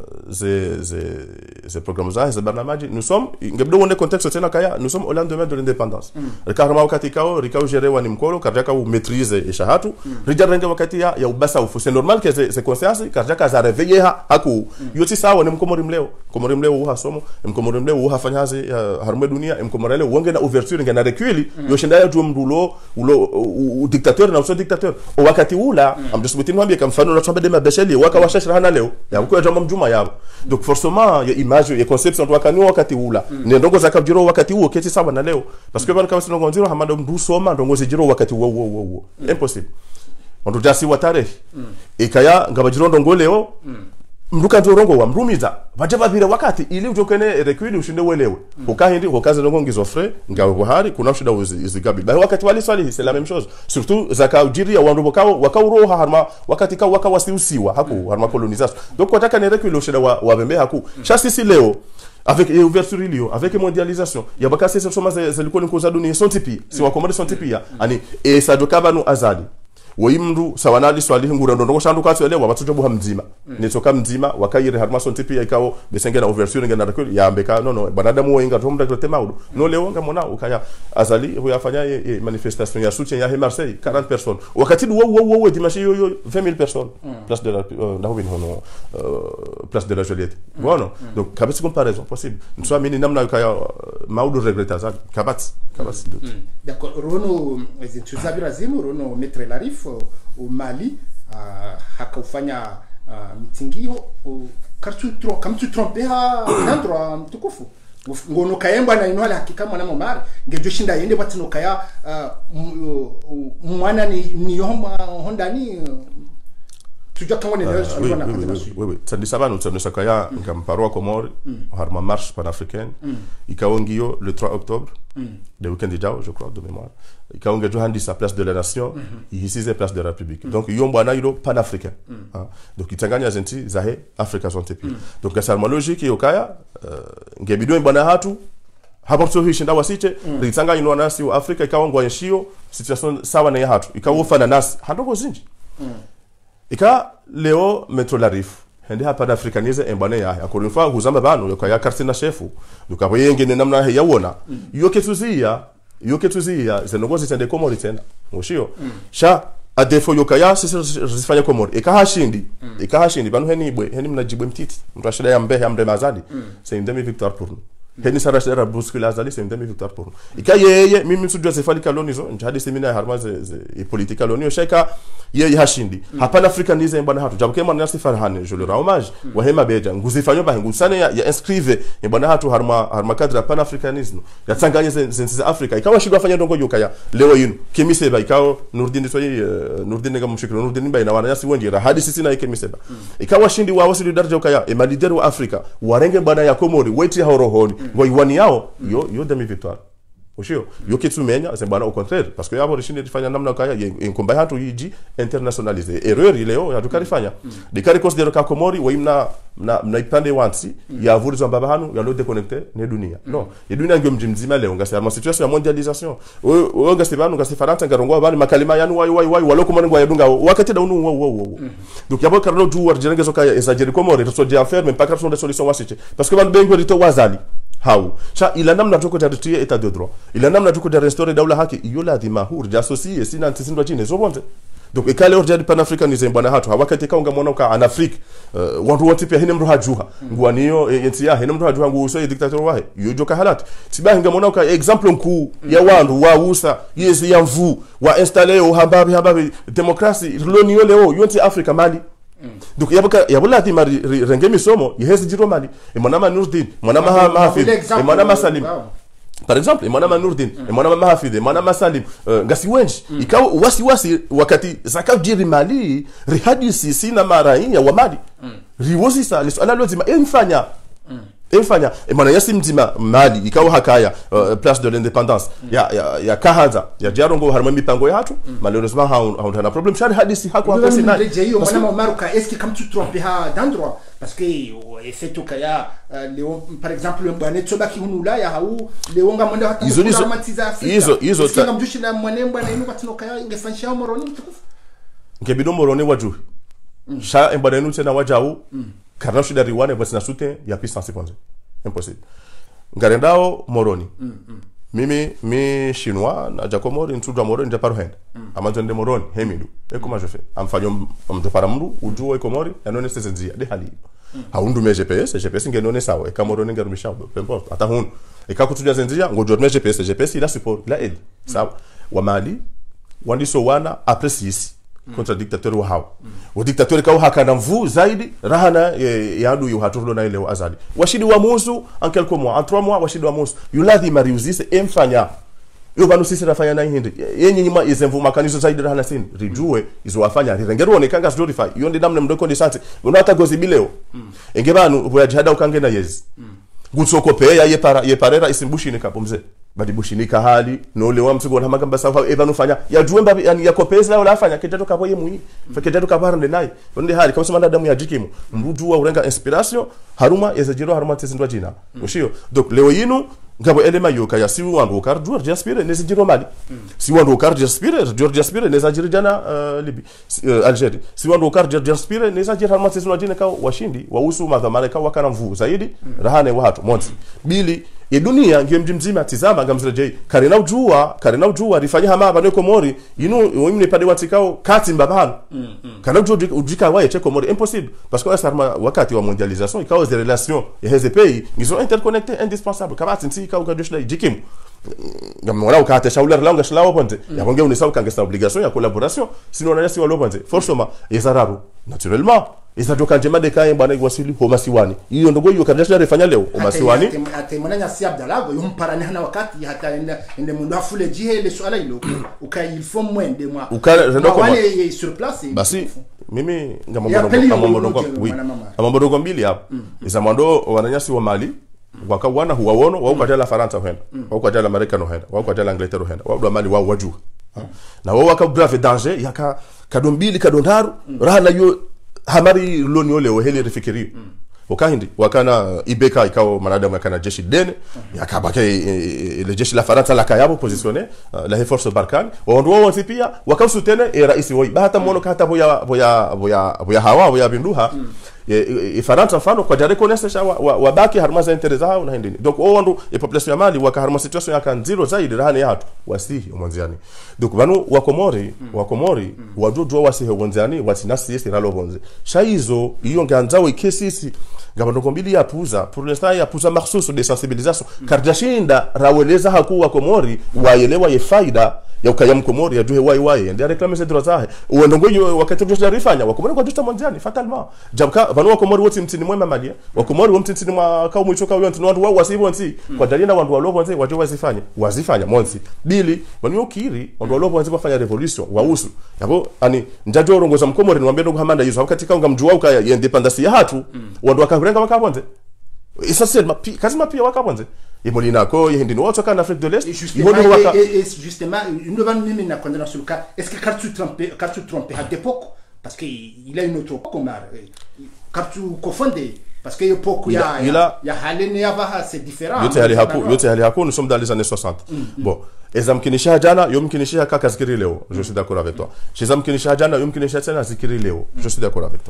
Speaker 1: ze ze ze programmes za ze barnamaji nous sommes ngebdo wonde contexte tena kaya nous sommes au lendemain de l'indépendance le karma wakati kao rikao gerewa ni mkolo karjaka u maîtriser eshahatu rijarenge wakati ya ya ubasa ufu c'est normal que ces consciences karjaka za réveiller haku yoti sawa ni mkomori mleo mkomore mle uha somo mkomore mle uha fanyaze harme dunia mkomore le wonge na ouverture ngena recuili yoshenda ya tu mdulo ulo dictateur na uso dictateur o wakati ula amdisubiti mwambie kama mfano na de mabesheli waka washashira hana leo ya mko ya mjuma yao donc forcément ya image ya conception wakati wakati ula ni ndongo zakajiro wakati huo keti sawa na leo parce que bana kama sino ngonziro hamando mdu soma ndongo zijiro wakati huo huo huo impossible on jasi watare ikaya ngabajiro ndongo leo mruka nzorongo wa mrumiza vajava vile wakati ili utokene recuili ushinde welewe ukahindi ukaze ndongo ngizofre ngawe buhari kuna shida uzigabi ba wakati wali swali c'est la même chose surtout zakaujiri wa ndobo kao wakauroha harma wakati kao wakawasiusiwa haku harma colonisation donc wataka ne recuili ushinde wa wabembe haku chasi si leo avec ouverture ilio avec mondialisation ya bakasi sasa soma zilikuwa ni kuza dunia sontipi si wakomode sontipi ani e sadokaba no azali woimru sawanali swali ngura ndo shandu katso elewa batsujo buha mzima mm. nitoka mzima wakayire harma sontipi ikao besenge na ouverture ngena rakuli ya mbeka no no banadamu wenga tomda krote maudu no leo ngamona ukaya azali huyafanya e, manifestation ya soutien ya Marseille quarante personnes wakati wo wo wo dimanche yo yo vingt mille personnes mm. place de la uh, na hubin hono uh, place de la Joliette mm. bueno mm. donc kabati comparaison possible nswa mini namna ukaya uh, maudu regreta za kabati kabati
Speaker 3: mm. mm. d'accord rono zituzabira zimu rono metre larif au Mali uh, hakufanya uh, mitingio kartu tro kama tu trompeha ndro mtukufu ngono kayemba na inwala hakika mwana momari ngejo shinda yende batino kaya mwana ni ni yoma hondani tujua kama ni leo
Speaker 1: oui oui oui tandi sabano tandi sakaya ngamparo komori harma marche panafricaine ikaongio le trois octobre de week-end jao je crois de mémoire ikaonge johandi sa place de la nation ici c'est place de la république donc yomba na ilo panafricain donc itanganya zenti zahe africa zonte pi donc salma logique yokaya ngebido mbana hatu hapo so hishinda wasiche litanganya ino nasi wa afrika ikaongwa nshio situation sawa na ya hatu ikawofa na nasi handoko zinji ika leo metro larif hende hapa afrikanize embane ya encore une fois huzamba bano yokaya kartina chefu dukapo yengene namna yawona yoke tuzia yoke tuzia zenogozi tende komori tena ngoshio sha a defo yokaya sisi zifanya komori ikahashindi ikahashindi bano heni ibwe heni mnajibwe mtiti mtu ashida ya mbehe amde mazadi c'est une demi victoire pour nous heni sara sara bousculer azali c'est une demi victoire pour nous ikayeye mimi msujua zifali kalonizo njadi semina ya harma ze e politique kalonio sheka yeye hashindi hapana afrikanize mbana hatu jabuke mwana nasi farhane je le rends hommage wa hema beja nguzifanyo ba ngusane ya, ya inscrive mbana hatu harma harma cadre pan africanisme ya tsanganye zenzi za Afrika ikawa shidwa fanya ndongo yokaya leo yinu kemiseba ikawa nurdini soyi uh, nurdini ga mshikiro nurdini ba ina wana yasi wendira hadi sisi na kemiseba ikawa shindi wa wasi darja yokaya e malider wa Afrika warenge bana ya Komori weti horohoni ngo iwani yao yo yo demi victoire Oshio, yoke tumenya c'est bana au contraire parce que yabo rishinde difanya namna kaya inkomba hatu yiji internationaliser erreur ileo ya tukarifanya de kare considero ka Komori wa imna na na ipande wansi ya vurizo mbaba hanu ya lo déconnecter ne dunia non ya dunia ngom mzima leo ngasi ama situation ya mondialisation o ngasi banu ngasi faranta ngarongo bani makalima yanu wai wai wai waloko mwangu ya dunga wakati da unu wo wo wo donc yabo karlo du war jenenge soka exagérer Komori to dia faire même pas que son des solutions wasiche parce que ban bengo rito wazali how cha ila namna tuko tatia état de droit ila namna tuko de restaurer daula haki iyo lazima huru jasosie sina ntisindwa chini so bonte donc ekale orja di panafricanism bwana hatu hawakati kaunga mwana ka an Afrique uh, wantu wote pia hine mru hajuha ngwaniyo yenti ya hine mru hajuha nguso ye dictator wahe yo joka halat tiba hinga mwana ka exemple nku ya wandu wa usa yezi ya mvu wa installer o hababi hababi demokrasi loniyo leo yonti Africa Mali donc yabuka yabula ti mari rengemi somo yehezi jiro Mali e mwana Nurdin mwana Mahafid e mwana Salim par exemple mwana Nurdin e mwana Mahafid e mwana Salim ngasi wenji ikawa wasi wasi wakati zakajiri Mali rihadisi sina marai ya wa Mali riwosi sa lisala lozima enfanya enfanya e mwana yasi mzima Mali ikawa hakaya uh, place de l'indépendance ya ya ya kahaza ya jarongo harma mipango ya hatu malheureusement ha ha na problem shari hadisi hako hapo sina
Speaker 3: lejeyo mwana Maruka est-ce que comme tu trompes ha d'endroit parce que effet to kaya Léon par exemple mbane tsoba ki hunula ya hau Léon ngamanda hata kumatiza Afrika
Speaker 1: hizo hizo
Speaker 3: ta ngamjushina mwane mbana inu batino kaya ingefanyisha moroni mtukufu
Speaker 1: ngebido moroni waju sha mbana inu tena wajau karna shida riwane basi na soutien ya puissance kwanza impossible ngarendao moroni mm, mm. mimi mi chinois na jakomori ntudwa moroni japaro henda mm. amazonde moroni hemidu e comment je fais am fanyo am de paramru ujuo e komori ya none sezenzia de hali haundume G P S G P S ngenone sawa ekamoro ningerumisha peu importe hata hunu ikakutulia zendia ngojorme G P S G P S ila support la aide sawa wa Mali wandiso wana après six contre dictateur wa hao wa dictateur kao hakana mvu zaidi rahana yadu yu hatulo na ile wa azali washidi wa musu en quelques mois en trois mois washidi wa musu yuladhi mariuzise emfanya yo banu sisi rafanya na hindi yenye nyima izemvu makanizo zaidi rahana sini rijue izo wafanya rirengero onekanga glorify yo ndi namne mdoko ndi sante unata gozi bileo enge banu boya jihada ukange na yezi gutsoko pe ya yepara yeparera isimbushi ne kapomze badi bushinika hali no lewa msigo na magamba sawa eba nufanya ya juemba yani yakopeza wala afanya keteto kapo ye muyi feketeto kabara ndenai onde hali kama sema damu ya jikimu mrujua urenga inspiration haruma ezejiro haruma tsindwa jina ushio donc leo yinu ngabo elema yoka ya siwu wandu kar dur jaspire nezejiro Mali si wandu kar jaspire dur jaspire nezajiro jana libi Algeria si wandu kar jaspire nezajiro haruma tsindwa jina ka washindi wausu madhamana ka wakana mvu zaidi rahane watu monti bili e dunia ngiye mji mzima tizama ngamzirejei karena ujua karena ujua rifanya hama bano komori inu wimne pade watikao kati mbabano mm, mm. kana ujua ujika waye che komori impossible parce que ça wakati wa mondialisation ikao des relations et ces pays ils sont interconnectés indispensables kama tinsi ikao gadoshla jikim ngamona ukate shaula langa shlawo ponte ya konge unisau kangesa obligation ya collaboration sinon on a si walo ponte forcément ezararu naturellement isadoka njema de kae bwana wasili homa siwani hiyo ndogo hiyo kabla refanya leo homa siwani
Speaker 3: ate mwananya si Abdalago yumparani hana wakati hata ende ende mundu afule jihe le swala hilo uka il faut moins de moi
Speaker 1: uka rendo kwa
Speaker 3: wale sur place
Speaker 1: basi mimi ngamambono oui amambono mbili hapo isamando wananyasi wa Mali wakawana huwaono wao kwa jala Faransa huenda wao kwa jala Marekani huenda wao kwa jala Inglaterra huenda wao Mali wao wajua na wao wakabrave danger yaka kadombili kadondaru rahana yo hamari loni ole oheli rifikiri mm. wakahindi wakana ibeka ikao manadamu yakana jeshi dene mm. yakabake e, le jeshi la Faransa la kayabo positionné uh, la force Barkhane wao wao pia wakasutene e raisi wao bahata mono kata boya boya boya boya hawa boya binduha mm. e Faransa mfano kwa jare konesha wabaki harmaza interesa hao na hindini donc wao ndo e population ya Mali wakaharma situation yaka zero zaidi rahani yatu wasihi mwanziani donc banu wakomori mm. wakomori mm. wajojo wasihi mwanziani wasinasi yesi ralo bonze shaizo iyo nganzawo ikesisi ngabando mbili ya puza pour l'instant ya puza marsusu de sensibilisation mm. kardashinda raweleza haku wakomori waelewa ye faida ya ukaya mkomori ya juhe wai wai ndia reclame ces droits zahe uendongo yo wakati ndio rifanya wakomori kwa justa mwanziani fatalement jabka banu wakomori wote mtini mwema Mali wakomori wote mtini mwa kao mwichoka wyo ntino wao wasibo nti kwa dalina wandu walobo nti wajo wazifanya wazifanya monsi bili banu okiri wandu walobo nti wafanya revolution wausu yabo ani njajo rongoza mkomori niwambia ndo hamanda hizo wakati kaunga mjua ukaya ya independence ya hatu wandu wakarenga wakabonze isa sel mapi kazi mapi wakabonze Imolina ko yindi no toka en Afrique de l'Est
Speaker 3: justement waka... et, et justement nous va nous na condamner sur le cas est-ce que Kartu trompé Kartu trompé à l'époque parce que il a une autre comme Kartu confondé parce que l'époque il y a il y a halene yava c'est différent
Speaker 1: yote hali hapo yote hali hapo nous sommes dans les années soixante mm, mm. bon ezamkinisha jana yomkinisha kaka zikiri leo je suis d'accord avec toi ezamkinisha jana yomkinisha tena zikiri leo je suis d'accord avec toi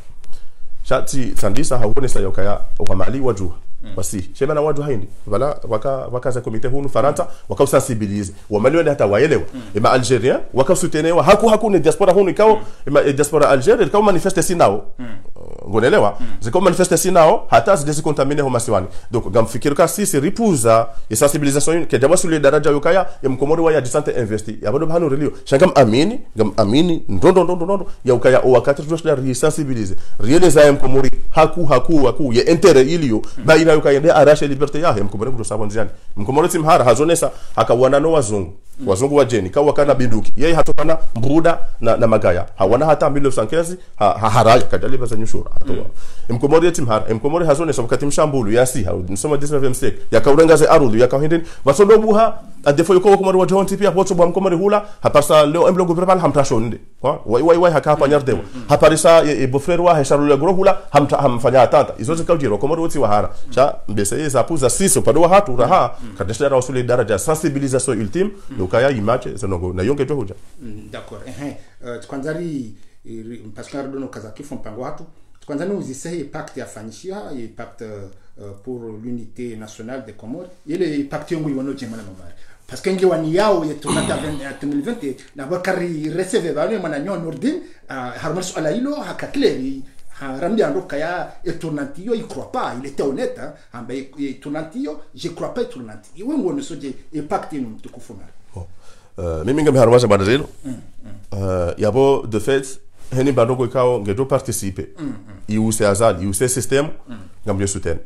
Speaker 1: shati sandisa haone sa yokaya wa Mali wajua basi shema na watu haindi wala waka wakaza komite hunu Faransa wakasensibilize wa Mali wale hata waelewa ema Algerien wakasutenewa haku haku ni diaspora hunu ikao ema diaspora Algeria ikao manifeste sinao ngonelewa ziko manifeste sinao hata zidezi contaminer ho masiwani donc gamfikiri ka sisi ripuza e sensibilisation ke jaba sule daraja yokaya ya mkomori wa ya disante investi ya bado hanu relio shangam amini gam amini ndondo ndondo ndondo ya ukaya o wakati tushla resensibilize rieleza ya mkomori haku haku haku ya intérêt ilio baina yokayende arashe liberté yahe mkomori ndo sabonziani mkomori timhara hazonesa akawana no wazungu wazungu wa jeni kawa kana binduki yeye hatokana mbuda na, na magaya hawana hata mille neuf cent quinze ha, ha haraya kadali baza nyushura hatoa mm. mkomori timhara mkomori hazonesa wakati mshambulu yasi ha nsoma dix-neuvième siècle yakaurengaze arulu yakahindeni basondo buha adefo yoko mkomori wa jonti pia boto bwa mkomori hula haparsa leo emblogo prepare hamtashonde wa wai wai wai hakapa nyardewa haparisa e bofrere wa hesharu ya hula hamta hamfanya tata izo zikaujiro komori woti wa hara cha mbese za puza sisi pado hatu raha kadesha rasuli daraja sensibilisation ultime ukaya image zonongo na yonge to huja
Speaker 3: d'accord eh twanzari parce que ardono kazaki font pango watu twanzani uzisehe pacte yafanyishia e pacte pour l'unité nationale des Comores ile pacte yangu iwono jema na mabari parce que ngi wani yao yetu nata deux mille vingt na bakari receive bale mana nyon ordin harmas ala ilo hakakleri Rambi ando kaya etonantio il croit pas, il était honnête hein. Amba etonantio je crois pas etonantio. Wewe ngono soje impact ni mtukufuna.
Speaker 1: Bon. Euh mimi ngam harma za badalelo. Euh yabo de fait heni bando ko kao ngedo participer. I use azal, i use système ngam je soutien.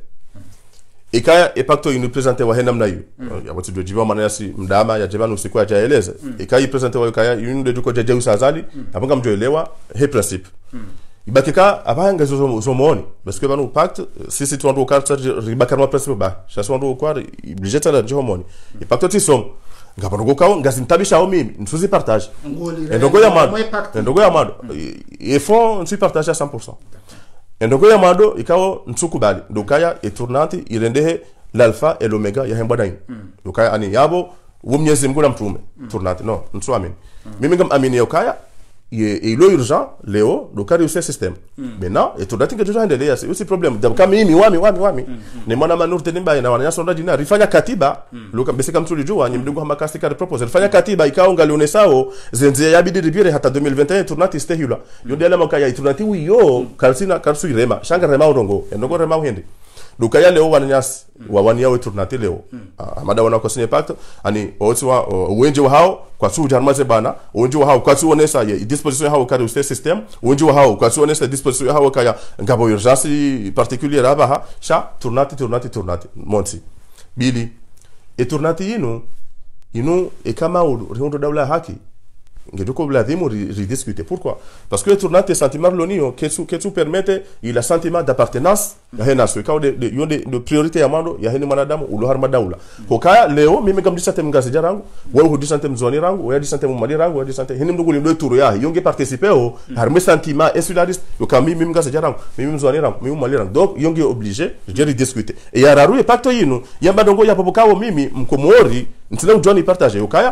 Speaker 1: Et kaya epacto il nous présentait wa henam nayu. Yabo tu dojiba manaya si mdama ya jebanu usiku ajaeleza. Et kaya il présentait wa kaya une de ko jaje usazali, abanga mjoelewa he principe. Ibakika abanga zo zo moni parce que banu pacte si si tu ando carte ribakarma principe ba. Chaque ando quoi obligé de la jomoni. Et pacte ti som ngapano go kawo ngazintabisha mimi nsuzi partage. Ndoko ya mado. Ndoko ya mado. Et fond nsuzi partage à cent pour cent. Ndoko ya mado ikawo nsukubali. Ndokaya e tournante irendehe l'alpha et l'oméga ya hembwa dain. Ndokaya ani yabo wumnyezi mkuna mtume. Tournante non nsu amin. Mimi ngam amini yokaya et il est urgent Léo le cas du système maintenant et tout datinga toujours endelea c'est aussi problème kama mimi wami wami wami ne mwana manur tenimba na wana sonda dina rifanya katiba luka mbese kama tulijua ni mdungu hamakasi ka propose rifanya katiba ikao ngalione sao zenze yabidi ribire hata deux mille vingt et un tournati stehula yondela makaya tournati wiyo kalsina kalsu irema shanga rema udongo endongo rema uhende luka ya leo wananyasi wa wania we tournati leo amada wana ko impact ani otwa wenje wa hao kwa su jarmaze bana wenje wa hao kwa su onesa ye disposition hao kadi uste system wenje wa hao kwa su onesa disposition hao kaya ngabo urgence particulière abaha sha tournati tournati tournati monti bili e tournati inu inu e kama rihondo dawla haki ngedoko bladimo rediscuter pourquoi parce que le tournante sentiment lonio que tu que tu permette il a sentiment d'appartenance ya hena so ka de de de priorité ya mando ya hena manadamu ulo har madaula ko kaya leo mimi ngam disante mgazi jarangu wewe hudisante mzoni rangu wewe disante mumali rangu wewe disante hini mduguli ndo turu ya yonge participer o har me sentiment insulariste yo ka mimi mgazi jarangu mimi mzoni rangu mimi mumali rangu donc yonge obligé je rediscuter et ya raru e pacto yinu ya badongo ya popokawo mimi mkomori ntile ujoni partager ukaya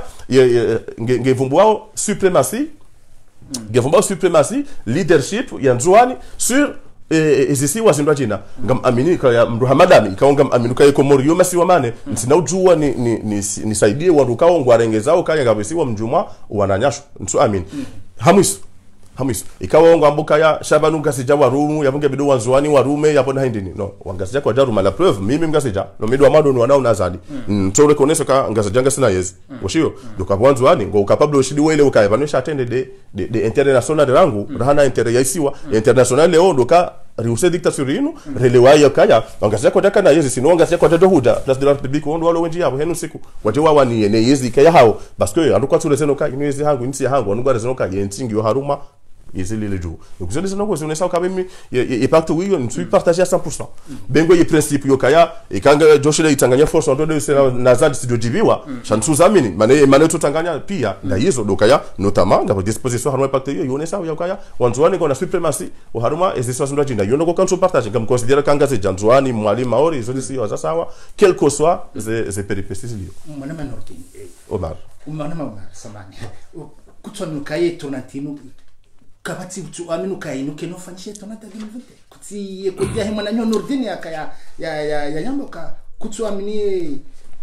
Speaker 1: nge vumbuao suprématie nge vumbuao suprématie leadership ya nzuani sur ezisi wazindwa jina ngam amini ka mndu hamadami ikaonga aminu ka komori yo masi wamane ntina ujua ni ni nisaidie wandu kawo ngwarengezao kaya ngabesi wa mjumwa wananyasho ntu amini hamwiso hamwiso ikawa ngambuka ya shabanu ngasija warumu yabunge bidu wanzuani warume yapona hindini no wangasija kwa jaruma la preuve mimi ngasija no midu amado ni wanao nazadi ntore koneso ka ngasija ngasina yezi oshio doka wanzuani ngo capable oshidi wele ukaya banisha atende de de, de international rangu rahana inter yaisiwa international leo doka riuse dictature inu relewa yakaya ngasija kwa daka na yezi sino ngasija kwa dodo huda place de la republique ondo walo wenji yabo henu siku waje wa wani ene yezi kaya hao parce que andukwa tule senoka inu yezi hangu nti hangu anugwa senoka yentingi yo haruma izili le jour donc je dis non que on est ça quand même et pacte oui on suis partagé à cent pour cent bengo ye principe yo kaya e kanga joshele itanganya force ndo de sera nazad studio diviwa chansu zamini mane mane tutanganya pia na hizo dokaya notamment ngabo disposition haruma pacte yo on est ça yo kaya wanzuani kona supremacy o haruma existence ndo jinda yo ndo ko kanso partage ngam considérer kanga se janzuani mwalimu maori zo disi yo sawa quel que soit ces ces péripéties liyo
Speaker 3: mwana manorti
Speaker 1: Omar
Speaker 3: mwana Omar samani kutonu kaye tonantinu kabati utu aminu kainu keno fanishe tonata limvute kuti kutia himana nyo nordini ya ya ya ya, ya yamboka kutu amini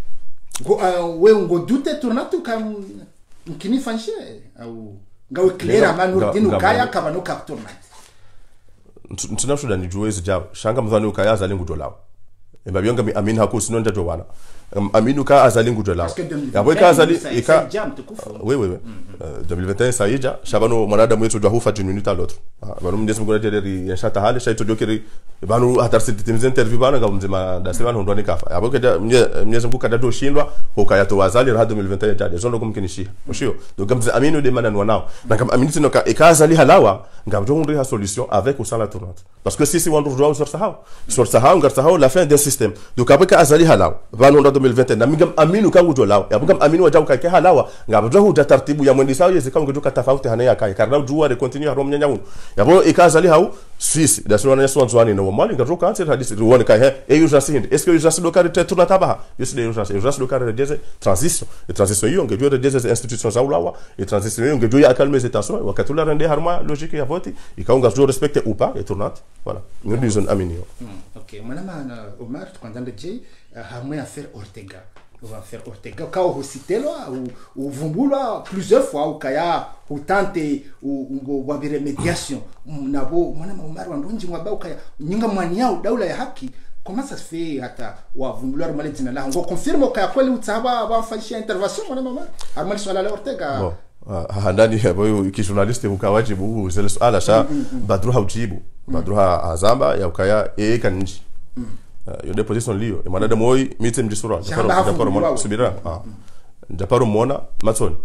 Speaker 3: go uh, we ngo dute tonatu kam mkini fanishe au ngawe clear ma nordini kaya kabano kaptonat
Speaker 1: ntunashuda ni juwezi jao shanga mzani ukaya azalingu dolao emba byonga mi amin hako sinonja jowana aminu ka azalingu dolao yabo ka azali ika oui oui oui deux mille vingt et un saija shabano mwanada mwetu jwa hufa d'une minute à l'autre bano mndesi mgona tederi ya shata hali shaito jokeri bano atarsi timize interview bana nga mzima da sevan ndo ni kafa yabo ka mnyezi mbuka dado shindwa hoka to wazali ra deux mille vingt et un jade zondo kumkinishia ushio donc gamze aminu de mana nwanao na kama aminu tino ka ika azali halawa ngamjo ndri ha solution avec ou sans la tournante parce que si si wandu doit sur sahau sur sahau ngar sahau la fin d'un système donc après ka azali halawa bano ndo deux mille vingt et un na migam aminu kangu jolao yabo kam aminu wajau ka halawa ngabjo huja tartibu ya mwendi sawa yezi kama ngejuka tofauti hana ya kai karna juwa de continue harom nyanya unu yabo ikazali hau Suisse da sino na swan zwani no mali ngaruka anse hadisi ruone kai he e urgence hindi est-ce que urgence do kare te tourna tabaha yesi de urgence urgence do kare de transition et transition yo ngejuwa de des institutions zaulawa et transition yo ngejuwa ya calmer les tensions wakati la rende harma logique ya vote ikaunga jo respecter ou pas et tournate voilà nous disons aminio
Speaker 3: OK mwana Omar tukandanda je harma affaire Ortega va faire Ortega ka hositelo ou vumbula plusieurs fois ou kaya ou tente ou wabire médiation nabo mwana Omar wandonji mwaba ukaya nyinga mwani yao daula ya haki. Comment ça se fait hata wa vumbula rumale jina la ngo confirme kaya kweli utaba wafanyisha intervention mwana Omar armali swala la Ortega
Speaker 1: bon handani hapo kijournaliste ukawajibu zile swala sha Badru haujibu Badru azamba ya ukaya e kanji yo de position liyo e manada moy mitem jisura japaro mona subira ah japaro mona matsoni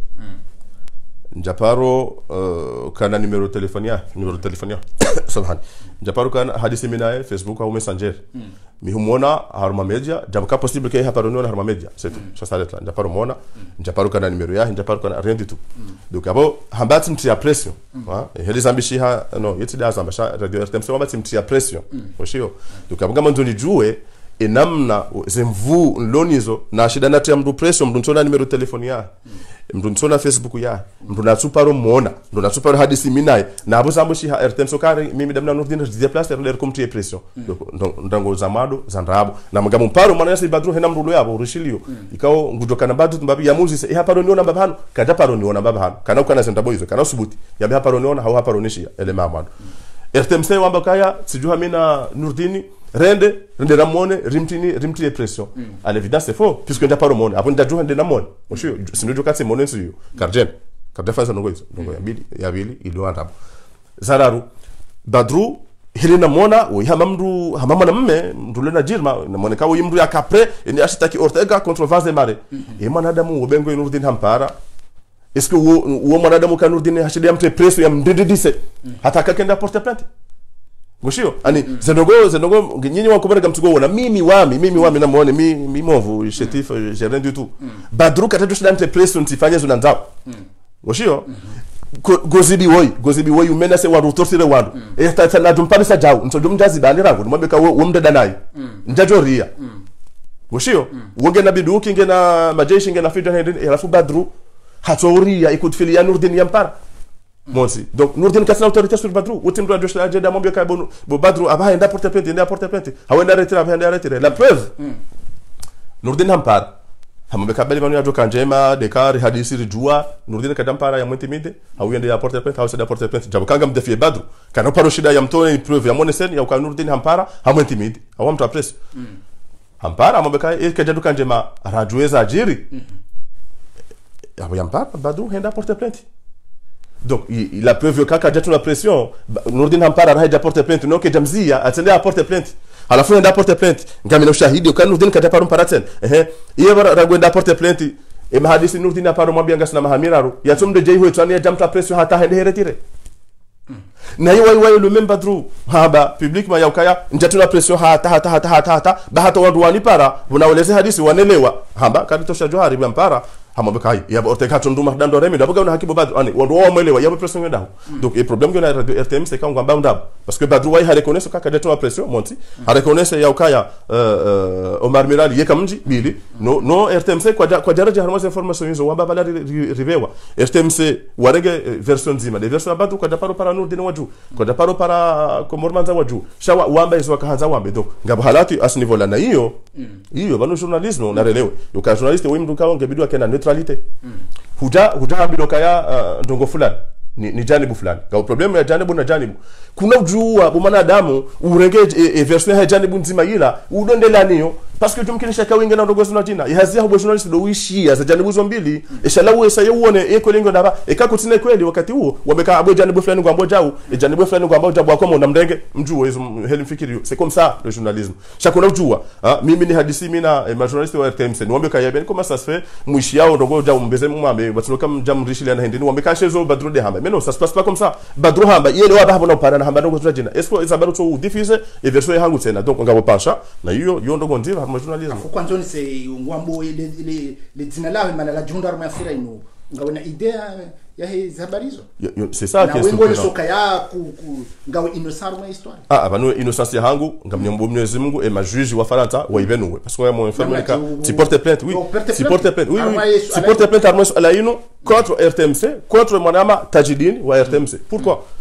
Speaker 1: japaro kana numero telefonia numero telefonia subhan japaro kana hadisi minaye Facebook au messenger mi humona harma media jabka possible ke haparo non harma media c'est tout ça s'arrête là japaro mona japaro kana numero ya japaro kana rien du tout donc abo hambatim tia pression ha heli zambishi ha no yeti da zambasha radio R T M so hambatim tia pression oshio donc abo kama ndoni jue enamna zemvu lonizo na shida na tia mdu pression mdu ntona numero telefonia mdu ntona Facebook ya mdu na suparo mona mdu na suparo hadisi minaye na abo zambishi ha R T M so kare mimi damna nurdin je déplace leur comme tia pression donc ndango zamado zandrabo na mgamu mparo mana yasi Badru hena mrulo yabo urishilio ikao ngudokana Badru mbabi ya muzi e haparo niona mbabano kada paro niona mbabano kana ukana senta boyizo kana subuti ya haparo niona hau haparo nishia ele mamado R T M C wamba kaya sijuha mina Nurdini rende rende ramone rimtini rimti pression mm. à l'évidence c'est faux puisque nda paro mone apo nda juha nda namone osho sinojo katse mone siyo karjen kada fasa ngo izo ngo ya bili ya bili ilo andabo zararu Badru helena mona o hamamru hamama na mme ndule na jirma na moneka o yimru ya kapre ni ashitaki Ortega contre Vaz Mare mm -hmm. e manadamu obengo Nurdin hampara est-ce que wo wo manadamu ka Nurdin hashidi amte pression ya mdidise mm. hata kakenda porte plainte Goshio ani mm. zenogo zenogo nyinyi wakubera gamtugo wona mimi wami mimi wami na muone mi mi movu chetif j'ai rien du tout mm. Badru katato shida mte pression tifanye zuna nzao mm. Goshio mm -hmm. gozibi woy gozibi woy umena se waru torsire wandu mm. e ta na dumpani sa jaw nso dum jazi bani rangu mwambeka wo mdada nayi mm. njajoria mm. Goshio mm. wonge na bidu kinge na majeshi nge na fidja hende alafu Badru hatoria ikutfili ya Nurdin yampara Monsi. Donc Nurdin kasna autorité sur Badru. Outim doit juste agenda mon bioka bon Badru aba enda porter plainte, enda porter plainte. Hawenda retirer, enda retirer. La preuve. Mm. Nurdin hampara. Hambe kabeli manu ajoka njema dekar hadisi rijua Nurdin kadampara ya mwentimide. Hawenda ya porter plainte, hawenda porter plainte. Jabukanga mdefie Badru. Kana paro shida ya mtone preuve ya monesen ya uka Nurdin hampara, hamwentimide. Hawamtu apress. Mm. Hampara mobeka e kajaduka njema rajueza ajiri. Mm. Abo yampara Badru henda porter plainte. Donc il a preuve que quand j'ai la pression Nurdin hampara raja porter plainte non que jamzia atende a porter plainte ala fu enda porter plainte ngamina ushahidi kan Nurdin kada parum paraten eh iye ragwenda porter plainte e mahadisi Nurdin aparo mwambia ngasna mahamiraru ya tumde jei ho tsani ya jamta pression hata hende retire na yiwa yiwa le même Badru haba publiquement yaukaya njatuna pression hata hata hata hata hata bahata wadwani para unaweleze hadisi wanelewa haba kabitosha johari mpara hama kai ya Ortega tunduma dando remi ndaboga na hakibo Badru ani wando wamelewa ya pression ngenda donc le problème que la radio R T M c'est quand ngamba ndabo parce que Badru wa reconnaître kaka deto pression monti a reconnaître yaukaya euh Omar Mirali yekamji bili no no R T M C kwa kwa daraja harma information hizo wamba bala rivewa R T M C warege version nzima de version Badru kwa daparo para Nurdin waju kwa daparo para komormanza waju shawa wamba hizo wakaanza wambe donc ngabo halati as niveau la na hiyo hiyo bano journalisme na relewe yoka journaliste wimdu kawa ngebidwa kena neutralité mm. huja huja ambiloka ya uh, ndongo fulani ni, ni janibu fulani kwa problemu ya janibu na janibu kuna ujua bumana damu urenge e, e version ya janibu nzima ila udondela niyo parce que tumkinisha kawinga na ndogo zina jina ihazia hubo journalist do wishi za janibu zo mbili mm. eshala uwe sayo uone e kolingo ndaba e kakutine kweli wakati huo wabeka abo janibu fulani ngwambo jao e janibu fulani ngwambo jabo akoma na mrenge mjuo hizo heli mfikiri c'est comme ça le journalisme chakuna ujua ha mimi ni hadisi mimi na e, journalist wa R T M C niombe kaya ben comment ça se fait mwishi yao ndogo jao mbeze mwambe batuloka mjamrishi lana hindi niombe kashe zo Badru de hamba mais non ça se passe pas comme ça Badru hamba yele wa baba na upana hamba ndogo za jina est-ce que Isabelle to diffuse et version yangu tena donc ngabo pasha na hiyo hiyo ndogo ndio ma journalisme
Speaker 3: kwa nzoni se ngwambo ile ile le dina la maana la junda arma afira ino ngawena idea ya hizo habarizo
Speaker 1: c'est ça qui est
Speaker 3: surprenant na soka ya ku ngawe innocent ma histoire
Speaker 1: ah abanu innocence yangu ngamnyombo Mwenyezi Mungu et ma juge wa Faranta wa ibenwe parce que moi infirme ka tu portes plainte oui tu portes plainte oui oui tu portes plainte armo ala ino contre R T M C contre mwanama Tajidin wa R T M C pourquoi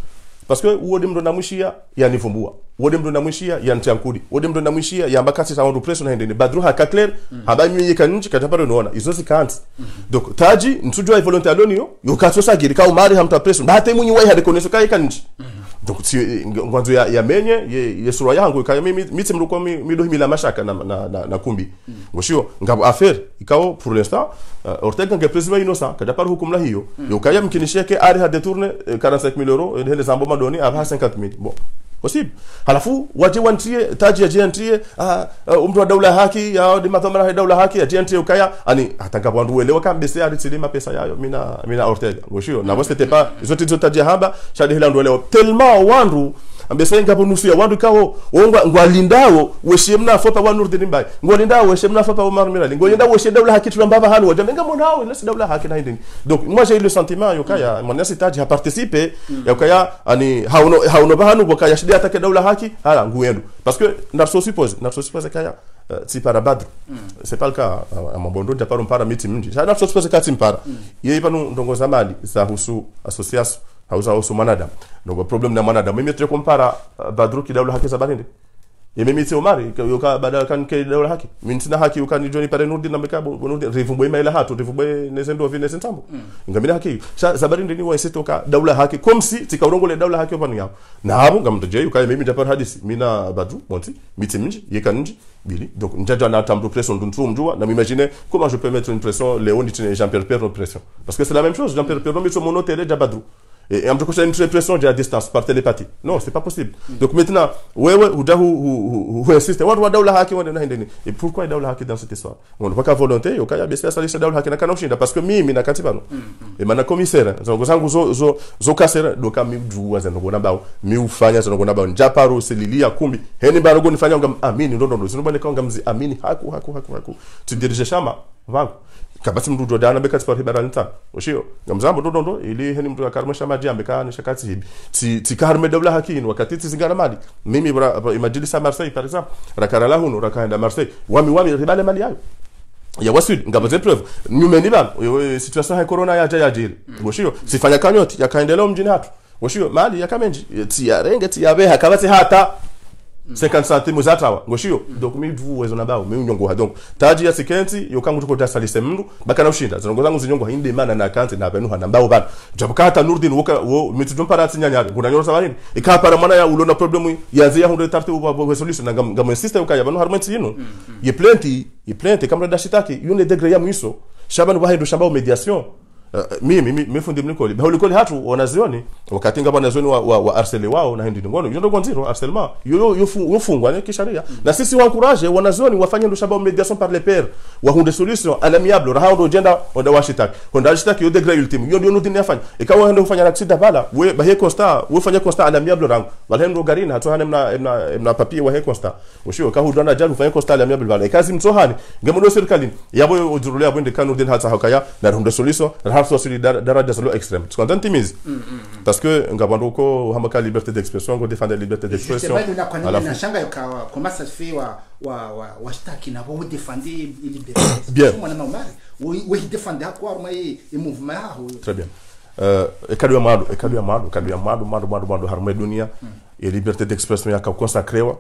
Speaker 1: parce que wodi mdo namwishia ya nivumbua wodi mdo namwishia ya ntiankudi wodi mdo namwishia ya mbakati sa wandu preso na ndeni badru ha kakler mm. haba mimi kanji kataparo noona izo zikanti mm -hmm. donc taji ntujwa volontaire donio yo katso sagiri ka umari hamta preso bahate munyi wai hade koneso kai kanji mm -hmm. donc si ngwanzo ya, ya menye ye, ye sura yangu kaya mimi miti mruko mi mido himila mashaka na na, na, na kumbi mm. ngoshio ngabo affaire ikao pour l'instant uh, Ortega nge president innocent kataparo hukumla hiyo mm. yo kaya mkinisheke ari ha détourner quarante-cinq mille euros et les zamboma doni aba cinquante mille bon possible halafu waje wantie taji ya jiantie umtu wa daula haki ya di mathamara ya daula haki ya jiantie ukaya ani atakapo ndu elewa kama bese ya ritsilima pesa yayo mina mina Ortega ngoshio na boste tepa zote zote taji haba shadi hila ndu elewa tellement wandu ambese ngapo nusu ya wandu kawo ongwa ngwalindao weshemna fopa wa nurdin mbai ngwalindao weshemna fopa wa marmira ngwalindao weshe daula haki tulambaba hanu waje menga monao nasi daula haki na ndini donc moi j'ai eu le sentiment yokaya mm. monasi taji ha participer mm. yokaya ani hauno hauno bahanu bokaya shidi atake daula haki hala nguendu parce que narso suppose narso suppose kaya uh, si para badr mm. c'est pas le cas à Mambondo ja para mpara miti mji ça narso suppose kati mpara mm. yeye panu ndongo zamani za husu association hauza husu manada donc problème na manada mimi tu compara uh, badru ki daula haki zabalinde mimi ti omari yoka badala kan ke daula haki mimi sina haki yoka ni joni pare nurdin na mekabo nurdin rivumbo emaila hatu rivumbo nezendo vine sentambo mm. ngamina haki zabalinde ni wa setoka daula haki comme si tikaurongole daula haki opanu yao na hapo ngamtoje yoka mimi japar hadisi mina badru monti miti mji yekanji bili donc njaja na tambo pression nduntu mjua na m'imaginer comment je peux mettre une pression Léon et Jean-Pierre Perron pression parce que c'est la même chose Jean-Pierre Perron met sur mon hôtel de Badru et en tout cas une pression à distance par télépathie non c'est pas possible mm. donc maintenant ouais ouais ou ou ou insiste wa wa daula haki wanda na ndeni et pourquoi daula haki dans cette histoire on pas qu'à volonté yo kaya besa salisa daula haki na kanoshinda parce que mimi na katiba no mm. et mana commissaire zango zangu zo zo zo kasera do kama mjua za ngona bao mi ufanya za ngona bao njaparo selilia kumbi heni barogo nifanya ngam amini ndo ndo sino bale kanga mzi amini haku haku haku haku tu dirige chama vangu kabati mdudu dana bekati par hibaranta oshio ngamzambo ndo ndo ili heni mtu akarmasha maji ambeka ni shakati hibi ti ti karme daula hakin wakati tizingana mali mimi imajili sa Marseille par exemple rakara la hunu rakaenda Marseille wami wami ribale mali yayo ya wasud ngabaze preuve nyumeni ba situation ya corona ya jajiri oshio sifanya kanyoti yakaendelea mjini hatu oshio mali yakamenji ti yarenge ti yabe hakabati hata cinquante centimes zatawa ngoshio donc mi du wezo nabao mi unyongo donc taji ya sikenti yokangu tuko tasalise mndu bakana ushinda zongo zangu zinyongo hinde mana na kanti na benu hana mbao bana jabukata nurdin woka wo mitujumpa ratsi nyanyari kuna nyoro sabalini ikapara mana ya ulona problem yanze ya hunde tarte uba solution na ngam ngam insiste ukaya banu harmenti yino ye plenty ye plenty kamera dashitaki yone degré ya mwiso shabanu bahindo shambao mediation Uh, mimi mimi fundi mnikoli bahulikoli hatu wanazioni wakati ngaba wanazioni wa, wa, wa arsele wao na hindi ngono yondo konziro harcèlement yo yofungwa ne kisharia mm. na sisi wa courage wanazioni wafanye ndoshaba mediation par les pairs wa hunde solution à l'amiable rahaundo jenda onda washitaki onda washitaki yo degré ultime yo ndio nudini afanya ikawa hendo kufanya accident bala we bahe constat we fanya constat à l'amiable rangu balhendo garina hatu hana mna mna mna papier wa he constat ushio ka hudana jalu fanya constat à l'amiable bala kazi mtohani ngemodo serikali yabo ujurule abende kanudin hata hakaya na hunde solution harso sur daraja zalo extrême tu comprends timiz parce que ngabandoko hamaka liberté d'expression ngo défendre liberté d'expression
Speaker 3: ala nashanga yokawa comment ça se fait wa wa wa washtaki na bo défendre liberté
Speaker 1: bien
Speaker 3: mwana mari we défendre quoi mai e mouvement
Speaker 1: très bien euh ekadu ya mado ekadu ya mado ekadu ya mado mado mado mado harmé dunia et liberté d'expression ya consacré wa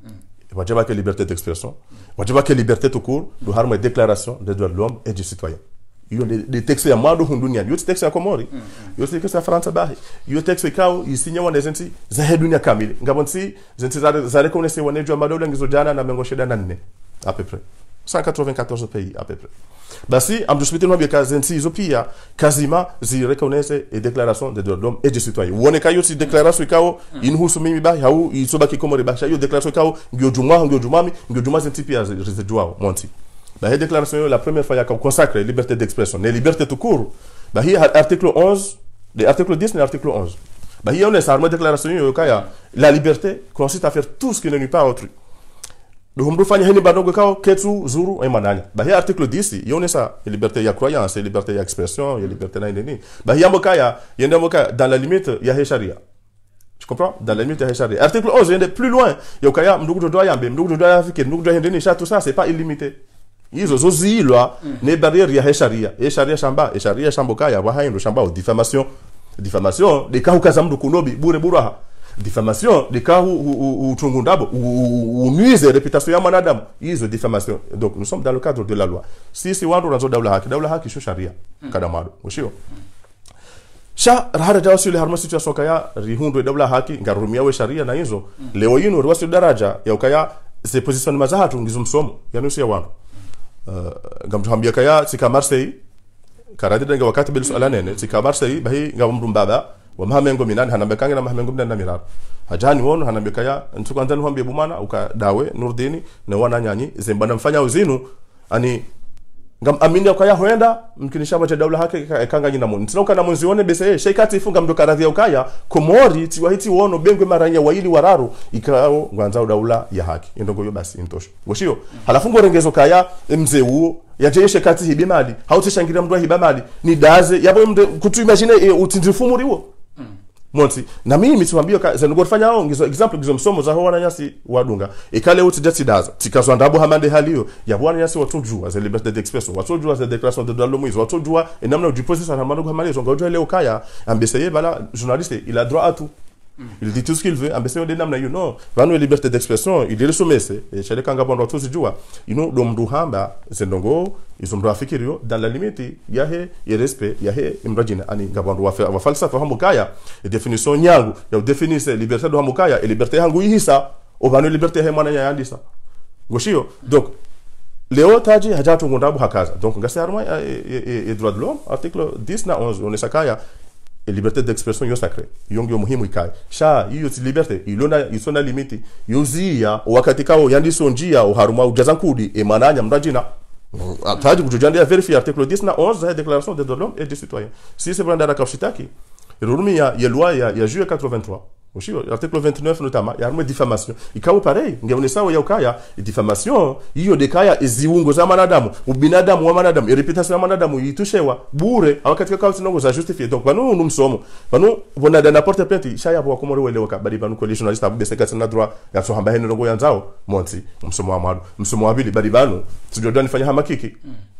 Speaker 1: wajaba que liberté d'expression wajaba que liberté tout court do harmé déclaration des droits de l'homme et du citoyen yo de texte ya mado hundunia yo texte ya komori yo texte ya France bahi yo texte kao isinya wana zenti za dunia kamili ngabonsi zenti za za reconnaître wana jo madola ngizo jana na mengo sheda na nne à peu près cent quatre-vingt-quatorze pays à peu près basi amdushbite no biaka zenti zo pia kazima zi reconnaître et déclaration des droits de l'homme et du citoyen wone kayo si déclaration kao inhusu mimi bahi hau isobaki komori bahi yo déclaration kao ngio juma ngio jumami ngio juma zenti pia rezejwa monti la déclaration la première fois il y a consacre liberté d'expression les libertés tout court bah il y a article onze de article dix et article onze bah il y a une arme déclaration yoka la liberté consiste à faire tout ce qui ne nuit pas à autrui donc on peut faire une badongo kao ketsu zuru et mananya bah il y a article dix il y a une ça liberté il y a croyance liberté d'expression il y a liberté na ndeni bah il y a moka ya il y a moka dans la limite il y a sharia. Tu comprends? Dans la limite de sharia. Article onze il y a plus loin yoka ya mdugu doya yambe mdugu doya afike mdugu doya ndeni ça tout ça c'est pas illimité. Izo zozilwa mm. ne barrière ya sharia e sharia shamba e sharia shamboka ya wahaino shamba o diffamation diffamation de ka ukaza mdu kunobi bure buraha diffamation de ka utungu ndabo unuize réputation ya mwanadamu hizo diffamation. Donc nous sommes dans le cadre de la loi. Si si wandu unazo daula haki daula haki sio sharia kada mwado ushio sha rahara jawa sio harma situation kaya rihundo daula haki ngarumia we sharia na hizo leo yino ruwasi daraja ya ukaya se position mazahatu ngizo msomo yani sio wandu ngamtuambia kaya sika Marseille karadi denga wakati bil suala nene sika Marseille bahi ngamdu mbaba wa mahamengo minani hanambekanga na mahamengo minani na miraro hajani wono hanambekaya ntukanza nuambia bumana ukadawe Nurdini na wana nyanyi zembana mfanya uzinu ani ngam amini ukaya hoenda mkinisha bacha daula hake kanga nyina mun tinoka na munzione bese sheikati ifunga mdoka radhi ukaya komori tiwahiti wono bengwe maranya waili wararu ikao ngwanza daula ya haki ndongo yo basi intosho goshio halafu ngorengezo kaya mzeu yaje shekati hibimali hautishangira mdu hibamali ni daze yabo mde kutu imagine e, utindifumuriwo mm. Monti na mimi tuambia za ngorfanya hao ngizo example ngizo msomo za ho wananyasi wadunga ikale uti jati daza tikazwa ndabo hamande halio ya bwana nyasi watujua za liberté d'expression watujua za déclaration de droits de l'homme watujua enamna ujiposi sana hamande hamale zonga ujua leo kaya ambeseye bala journaliste il a droit à tout. Mm. Il dit tout ce qu'il veut, ambassadeur de namna you know, vanu liberté d'expression, il est le sommet, et chez les kanga bondo tous jua, you know dom duhamba, zendongo, ils ont droit fikirio dans la limite, yahe, il respect, yahe, imrajina ani gabondo wa wa falsafa hamukaya, et définition nyangu, ya définir liberté de hamukaya et liberté hangu ihisa, o vanu liberté he mwana yandisa. Goshio, donc Léo taji hajatu ngondabu hakaza. Donc ngasi harma et, et droit de l'homme, article dix na onze, on est sakaya. Et liberté d'expression yo sacré yongi muhimu ikai sha hiyo ti liberté ilona isona limiti yozia wakati kao yandiso njia uharuma ujazankudi e mananya mrajina ataji kujujandia vérifier article dix na onze la déclaration des droits de l'homme et des citoyens si c'est vraiment dans kashitaki rurumi ya ya loi ya ya juillet quatre-vingt-trois aussi article vingt-neuf notamment ya harma diffamation ikawa pareil ngeone sawa ya ukaya diffamation hiyo dekaya eziungo za manadamu ubinadamu wa manadamu e reputation ya manadamu yitushewa bure wakati kao sinongo za justifier donc banu numsomo banu bona da n'importe plainte shaya bo komore wele waka bali banu ko journaliste abu beseka sana droit ya so hamba hene ngo yanzao monti msomo wa madu msomo wa bili bali banu sijodani fanya hamakiki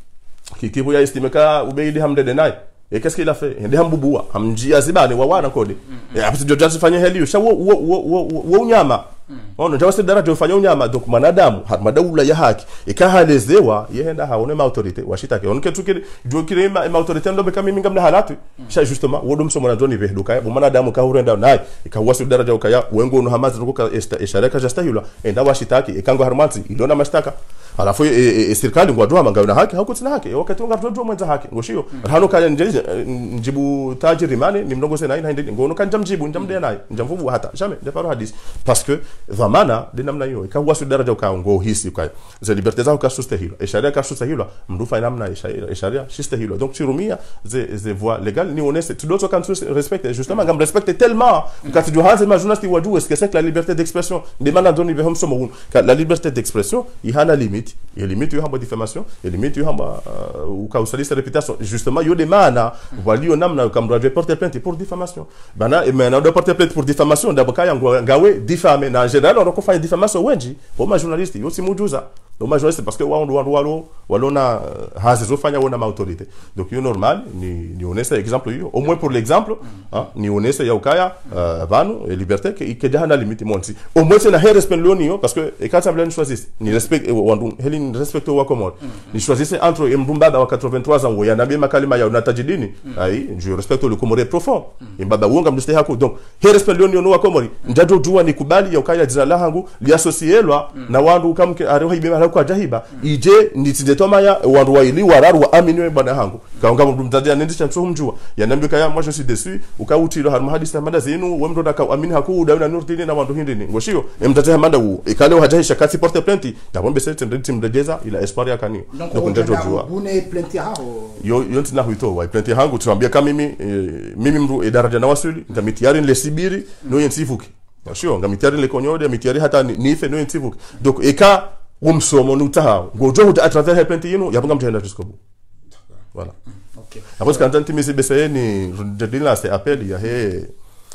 Speaker 1: kiki bo ya estimeka ubeidi hamde denai. Et qu'est-ce qu'il a fait? Il a hambubua, hamjia zibani wawana kodi. Et après tu dois faire helio, sha wo wo wo wo unyama. On ndio wasi daraja ufanya unyama donc manadamu madaula ya haki. Ikahalezewa yenda haone ma autorité washitake. On ketu kile jo kile ma autorité ndo beka mimi ngamna halatu. Sha justement wodo msomo na zoni vedo kaya manadamu ka hurenda naye. Ikawasi daraja ukaya wengo no hamazi ruka eshareka jastahila. Enda washitaki ikango harmanzi ilona mashtaka. Alafu e serikali ngwadwa mangaona haki hakutina haki wakati ngardwa mwenza haki ngoshio hano kaya nje njibu tajiri mane ni mdogo sana ina hindi ngono kanja mjibu njamde naye njamvuvu hata jamais de paro hadis parce que dhamana de namna hiyo ikawa su daraja ukaongo hisi kwa za liberté zao kasuste hilo e sharia kasuste hilo mdufa namna e sharia shiste hilo donc chirumia ze ze voies légales ni honeste tu dois quand respecter justement ngam respecter tellement quand tu haze ma journaliste wajue est-ce que c'est que la liberté d'expression demande doni behom somo la liberté d'expression ihana limite il y a limite yo hamba diffamation il y a limite yo hamba ukausalisa réputation justement yo demana walio namna kamrajwe porter plainte pour diffamation bana et maintenant de porter plainte pour diffamation ndabakaya ngawe diffamer na en général on refait diffamation wenji pour ma journaliste yo simujuza no ma journaliste parce que wa ndo walo walona hazi zofanya wona ma autorité donc yo normal ni ni honeste exemple yo au moins pour l'exemple hein ni honeste ya ukaya vanu et liberté que que jahana limite monti au moins c'est na respect l'onio parce que et quand ça veut choisir ni respect Helen respecte wa komor ni choisissez entre mbumba wa quatre-vingt-trois ans ya nabi makalima ya unatajidini ai je respecte le comoré profond mbaba wonga mste hako donc he respect l'onio no wa komori ndajo jua ni kubali ya ukaya jina la hangu li associelwa na wandu kamke arohi bima kwa jahiba ije nitidetoma ya wandu wa ili wararu wa aminwe bana hangu kaonga mdumtadia nendisha mso mjua ya nambi kaya moi je suis déçu ukauti lo harma hadisa manda zenu wemdo na ka amini haku dauna nurtini na wandu hindini ngoshio mtatia manda u ikale hajaisha kati porte plainte dabombe c'est timdejeza ila espoir ya kanio
Speaker 3: donc ndio jua bune plainte hao
Speaker 1: yo yo ntina huito wa plainte hangu tuambia kama mimi mimi mru daraja na wasuli ngamitiari le sibiri no yensivuki sio ngamitiari le konyode mitiari hata nife no yensivuki donc eka umsomo nutaha ngojo à travers la plainte yino yabanga mtenda jusqu'au bout voilà
Speaker 3: OK
Speaker 1: après quand tant misi bessaye ni de dire c'est appel ya he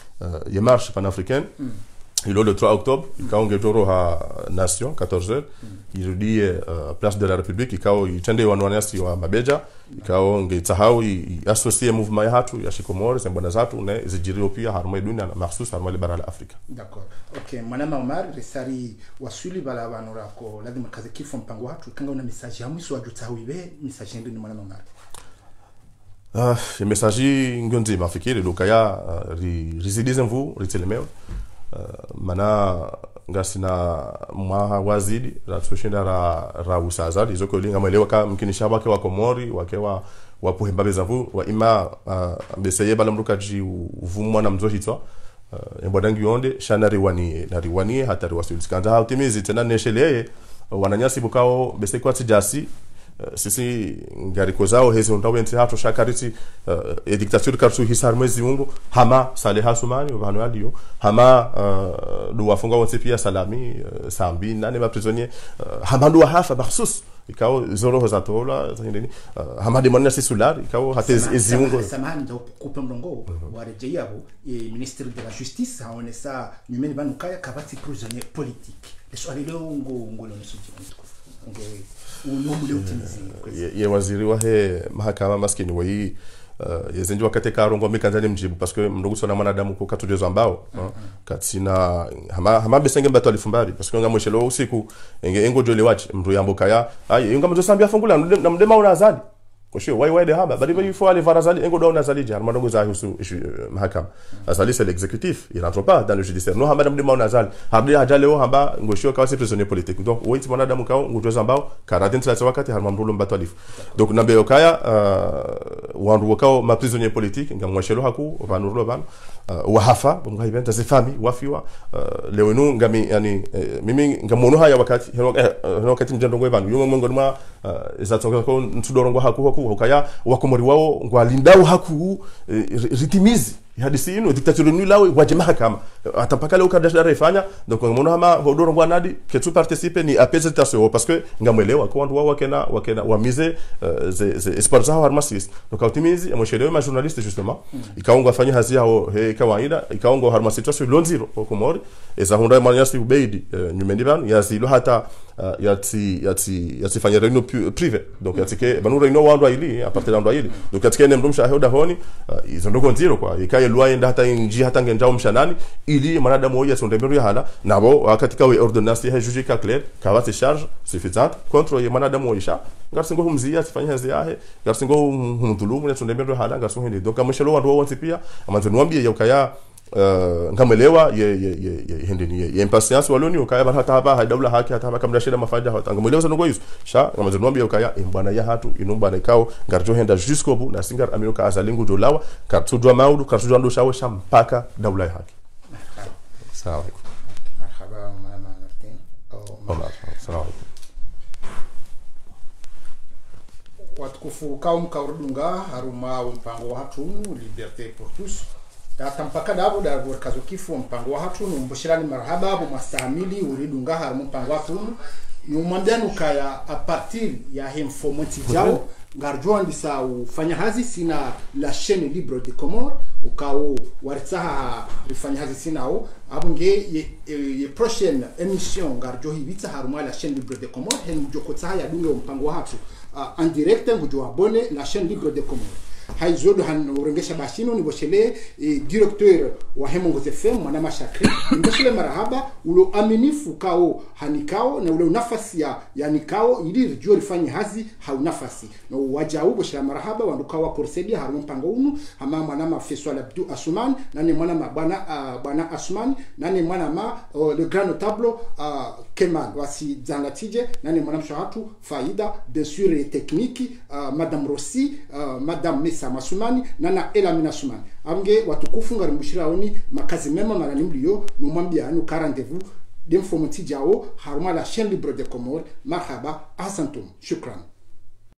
Speaker 1: ya marche panafricaine il le trois octobre quand on getoro ha nation quatorze heures il dit euh, place de la République quand il tende wanwanasi wa mabeja ikao ngeitahau associer mouvement ya hatu ya shikomori sembona zatu ne zijirio pia harumai dunia na mahsus harumai bara la Afrika.
Speaker 3: D'accord. Okay, mwanama Omar risari wasuli bala banura ko lazima kaze kifo mpango hatu kanga una message ya mwiso wajutawi be message ndio ni mwanama Omar.
Speaker 1: Ah, uh, message ngondi mafikiri lokaya uh, ri risidize mvu ritelemeo uh, mana ngasina mwa wazidi la tushinda ra ra usazali zoko linga mwelewa ka mkinisha wake wa Komori wake wa wapo hembabe zavu wa ima uh, beseye bala mrukaji uvumwa na mzohitwa uh, embodangi yonde shana riwani na riwani hata riwasuli kanda hautimizi tena nesheleye wananyasi bukao bese kwa tijasi Uh, sisi ngari kozao hezi ondawe nti hato shakariti uh, e dictature karsu hisar mwezi ungu hama Saleh Hasumani vano adio hama uh, do wafunga wote pia Salami uh, Sambi nane ma prisonnier uh, hama do hafa mahsus ikao zoro hozatola zindeni uh, hama de monna sisulari ikao hata ezi ungu
Speaker 3: samani ndo kupe mlongo warejea abo e ministre de la justice haonesa nyumeni banukaya kabati prisonnier politique eso alilo ngo ngolo nsuti ngo
Speaker 1: ye waziri wa he mahakama maskini wa hii uh, yezenji wakati karongo mikanzani mjibu parce que mndugu sona mwanadamu ko katujezo ambao uh, uh, katsina hama hama besenge mbato alifumbari parce que ngamweshelo usiku enge engo jole watch mndu yamboka ya ayi ngam sambia fungula na mdema una azali koshio wai wai de haba bali bali faut aller voir azali engo do una azali jar mandogo za husu mahakama azali c'est l'exécutif il rentre pas dans le judiciaire no hamba mdema una azali habdi hajale o hamba ngoshio kwa prisonnier politique donc wait mwanadamu kao ngojoza ambao karadin tsa wakati harma mrulo mbato alifu donc nambe okaya uh, wandu wakao ma prisonnier politique ngamwashelo haku vanulo bana uh, wahafa bunga ibenta zifami wafiwa uh, lewenu ngami yani uh, mimi ngamono haya wakati heno uh, wakati mjendo ngwe bandu yungo mongo ma uh, izatonga ko ntudorongo haku haku hukaya wakomori wao ngwalindao haku uh, ritimizi hadisi ino dictature ni lawe waje mahakama atapaka leo kadasha refanya donc ngono hama hodoro ngwanadi ketu participer ni apestation parce que ngamwelewa ko wandu wao wakena wakena wamize uh, ze ze esparza harmasis donc utimizi amoshelewa ma journaliste justement mm. ikaongo afanya hazi yao he kawaida ikaongo harma situation lonziro ko Komori eza honda manyasi ubeidi uh, nyumendi banu yazilo hata uh, yati yati yati fanya reunion privé donc mm. yatike banu reunion wandu aili a partir wandu aili donc yatike ne mdomsha hoda honi uh, izo ndoko nziro kwa ikaye loi nda hata inji hata ngenjao mshanani ili mwanadamu moja sondemero ya hala nabo katika we ordonnance ya juge ka clair kawate charge suffisante contre ye mwanadamu moja ngasingo humzia sifanya hazi yahe ngasingo humdhulumu ya sondemero ya hala ngasingo hindi donc amshelo wandu wote pia amanzo nwambie ya ukaya uh, ngamelewa ye ye ye, ye hendeni ye, ye impatience waloni ukaya hata hapa haidawla haki hata hapa kamda shida mafaida hata ngamelewa sanogo hizo sha amanzo nwambie ukaya imbana ya hatu inomba na kao ngarjo henda jusqu'au bout na singar amioka azalingu dolawa kartujwa maudu kartujwa ndo shawo shampaka dawla ya haki. Sawa.
Speaker 3: Marhaba mama Martin. Oh,
Speaker 1: sawa.
Speaker 3: Watukufu kaum kaurdunga haruma mpango wa hatu liberté pour tous. Data mpaka dabo da kazo kifu mpango wa hatu mbushirani marhaba bu mastahamili uridunga haruma mpango wa hatu numandanu kaya a partir ya hemfomoti jao ngarjo ndisa ufanya hazi sina la chaîne libre de Comores ukao waritsaha ufanya hazi sina o abunge ye, ye, ye prochaine émission ngarjo hibitsa haruma la chaîne libre de Comores hen jokotsa ya dunga mpango wa hatu uh, en direct ngujo abone la chaîne libre de Comores haizodo han urengesha bashino ni boshele e, directeur wa Hemongo F M mwana mashakri ndoshele marahaba ulo aminifu kao hanikao na ule nafasi ya yanikao ili rijio rifanye hazi hau nafasi no wajau boshela marahaba wanduka wa korsedi harumu mpango unu hama mwana mafeso la Abdou Asuman nani mwana mabana uh, bana Asuman nani mwana ma uh, le grand notable uh, Kemal wasi zangatije nani mwana mshahatu Faida bien sûr et technique uh, madame Rossi uh, madame Mesa Masumani nana Elamina Sumani amge watukufu ngari mbushiraoni makazi mema marani mlio numwambia anu rendez-vous demfomoti jao haruma la chaîne libre de Comores marhaba asantum shukran.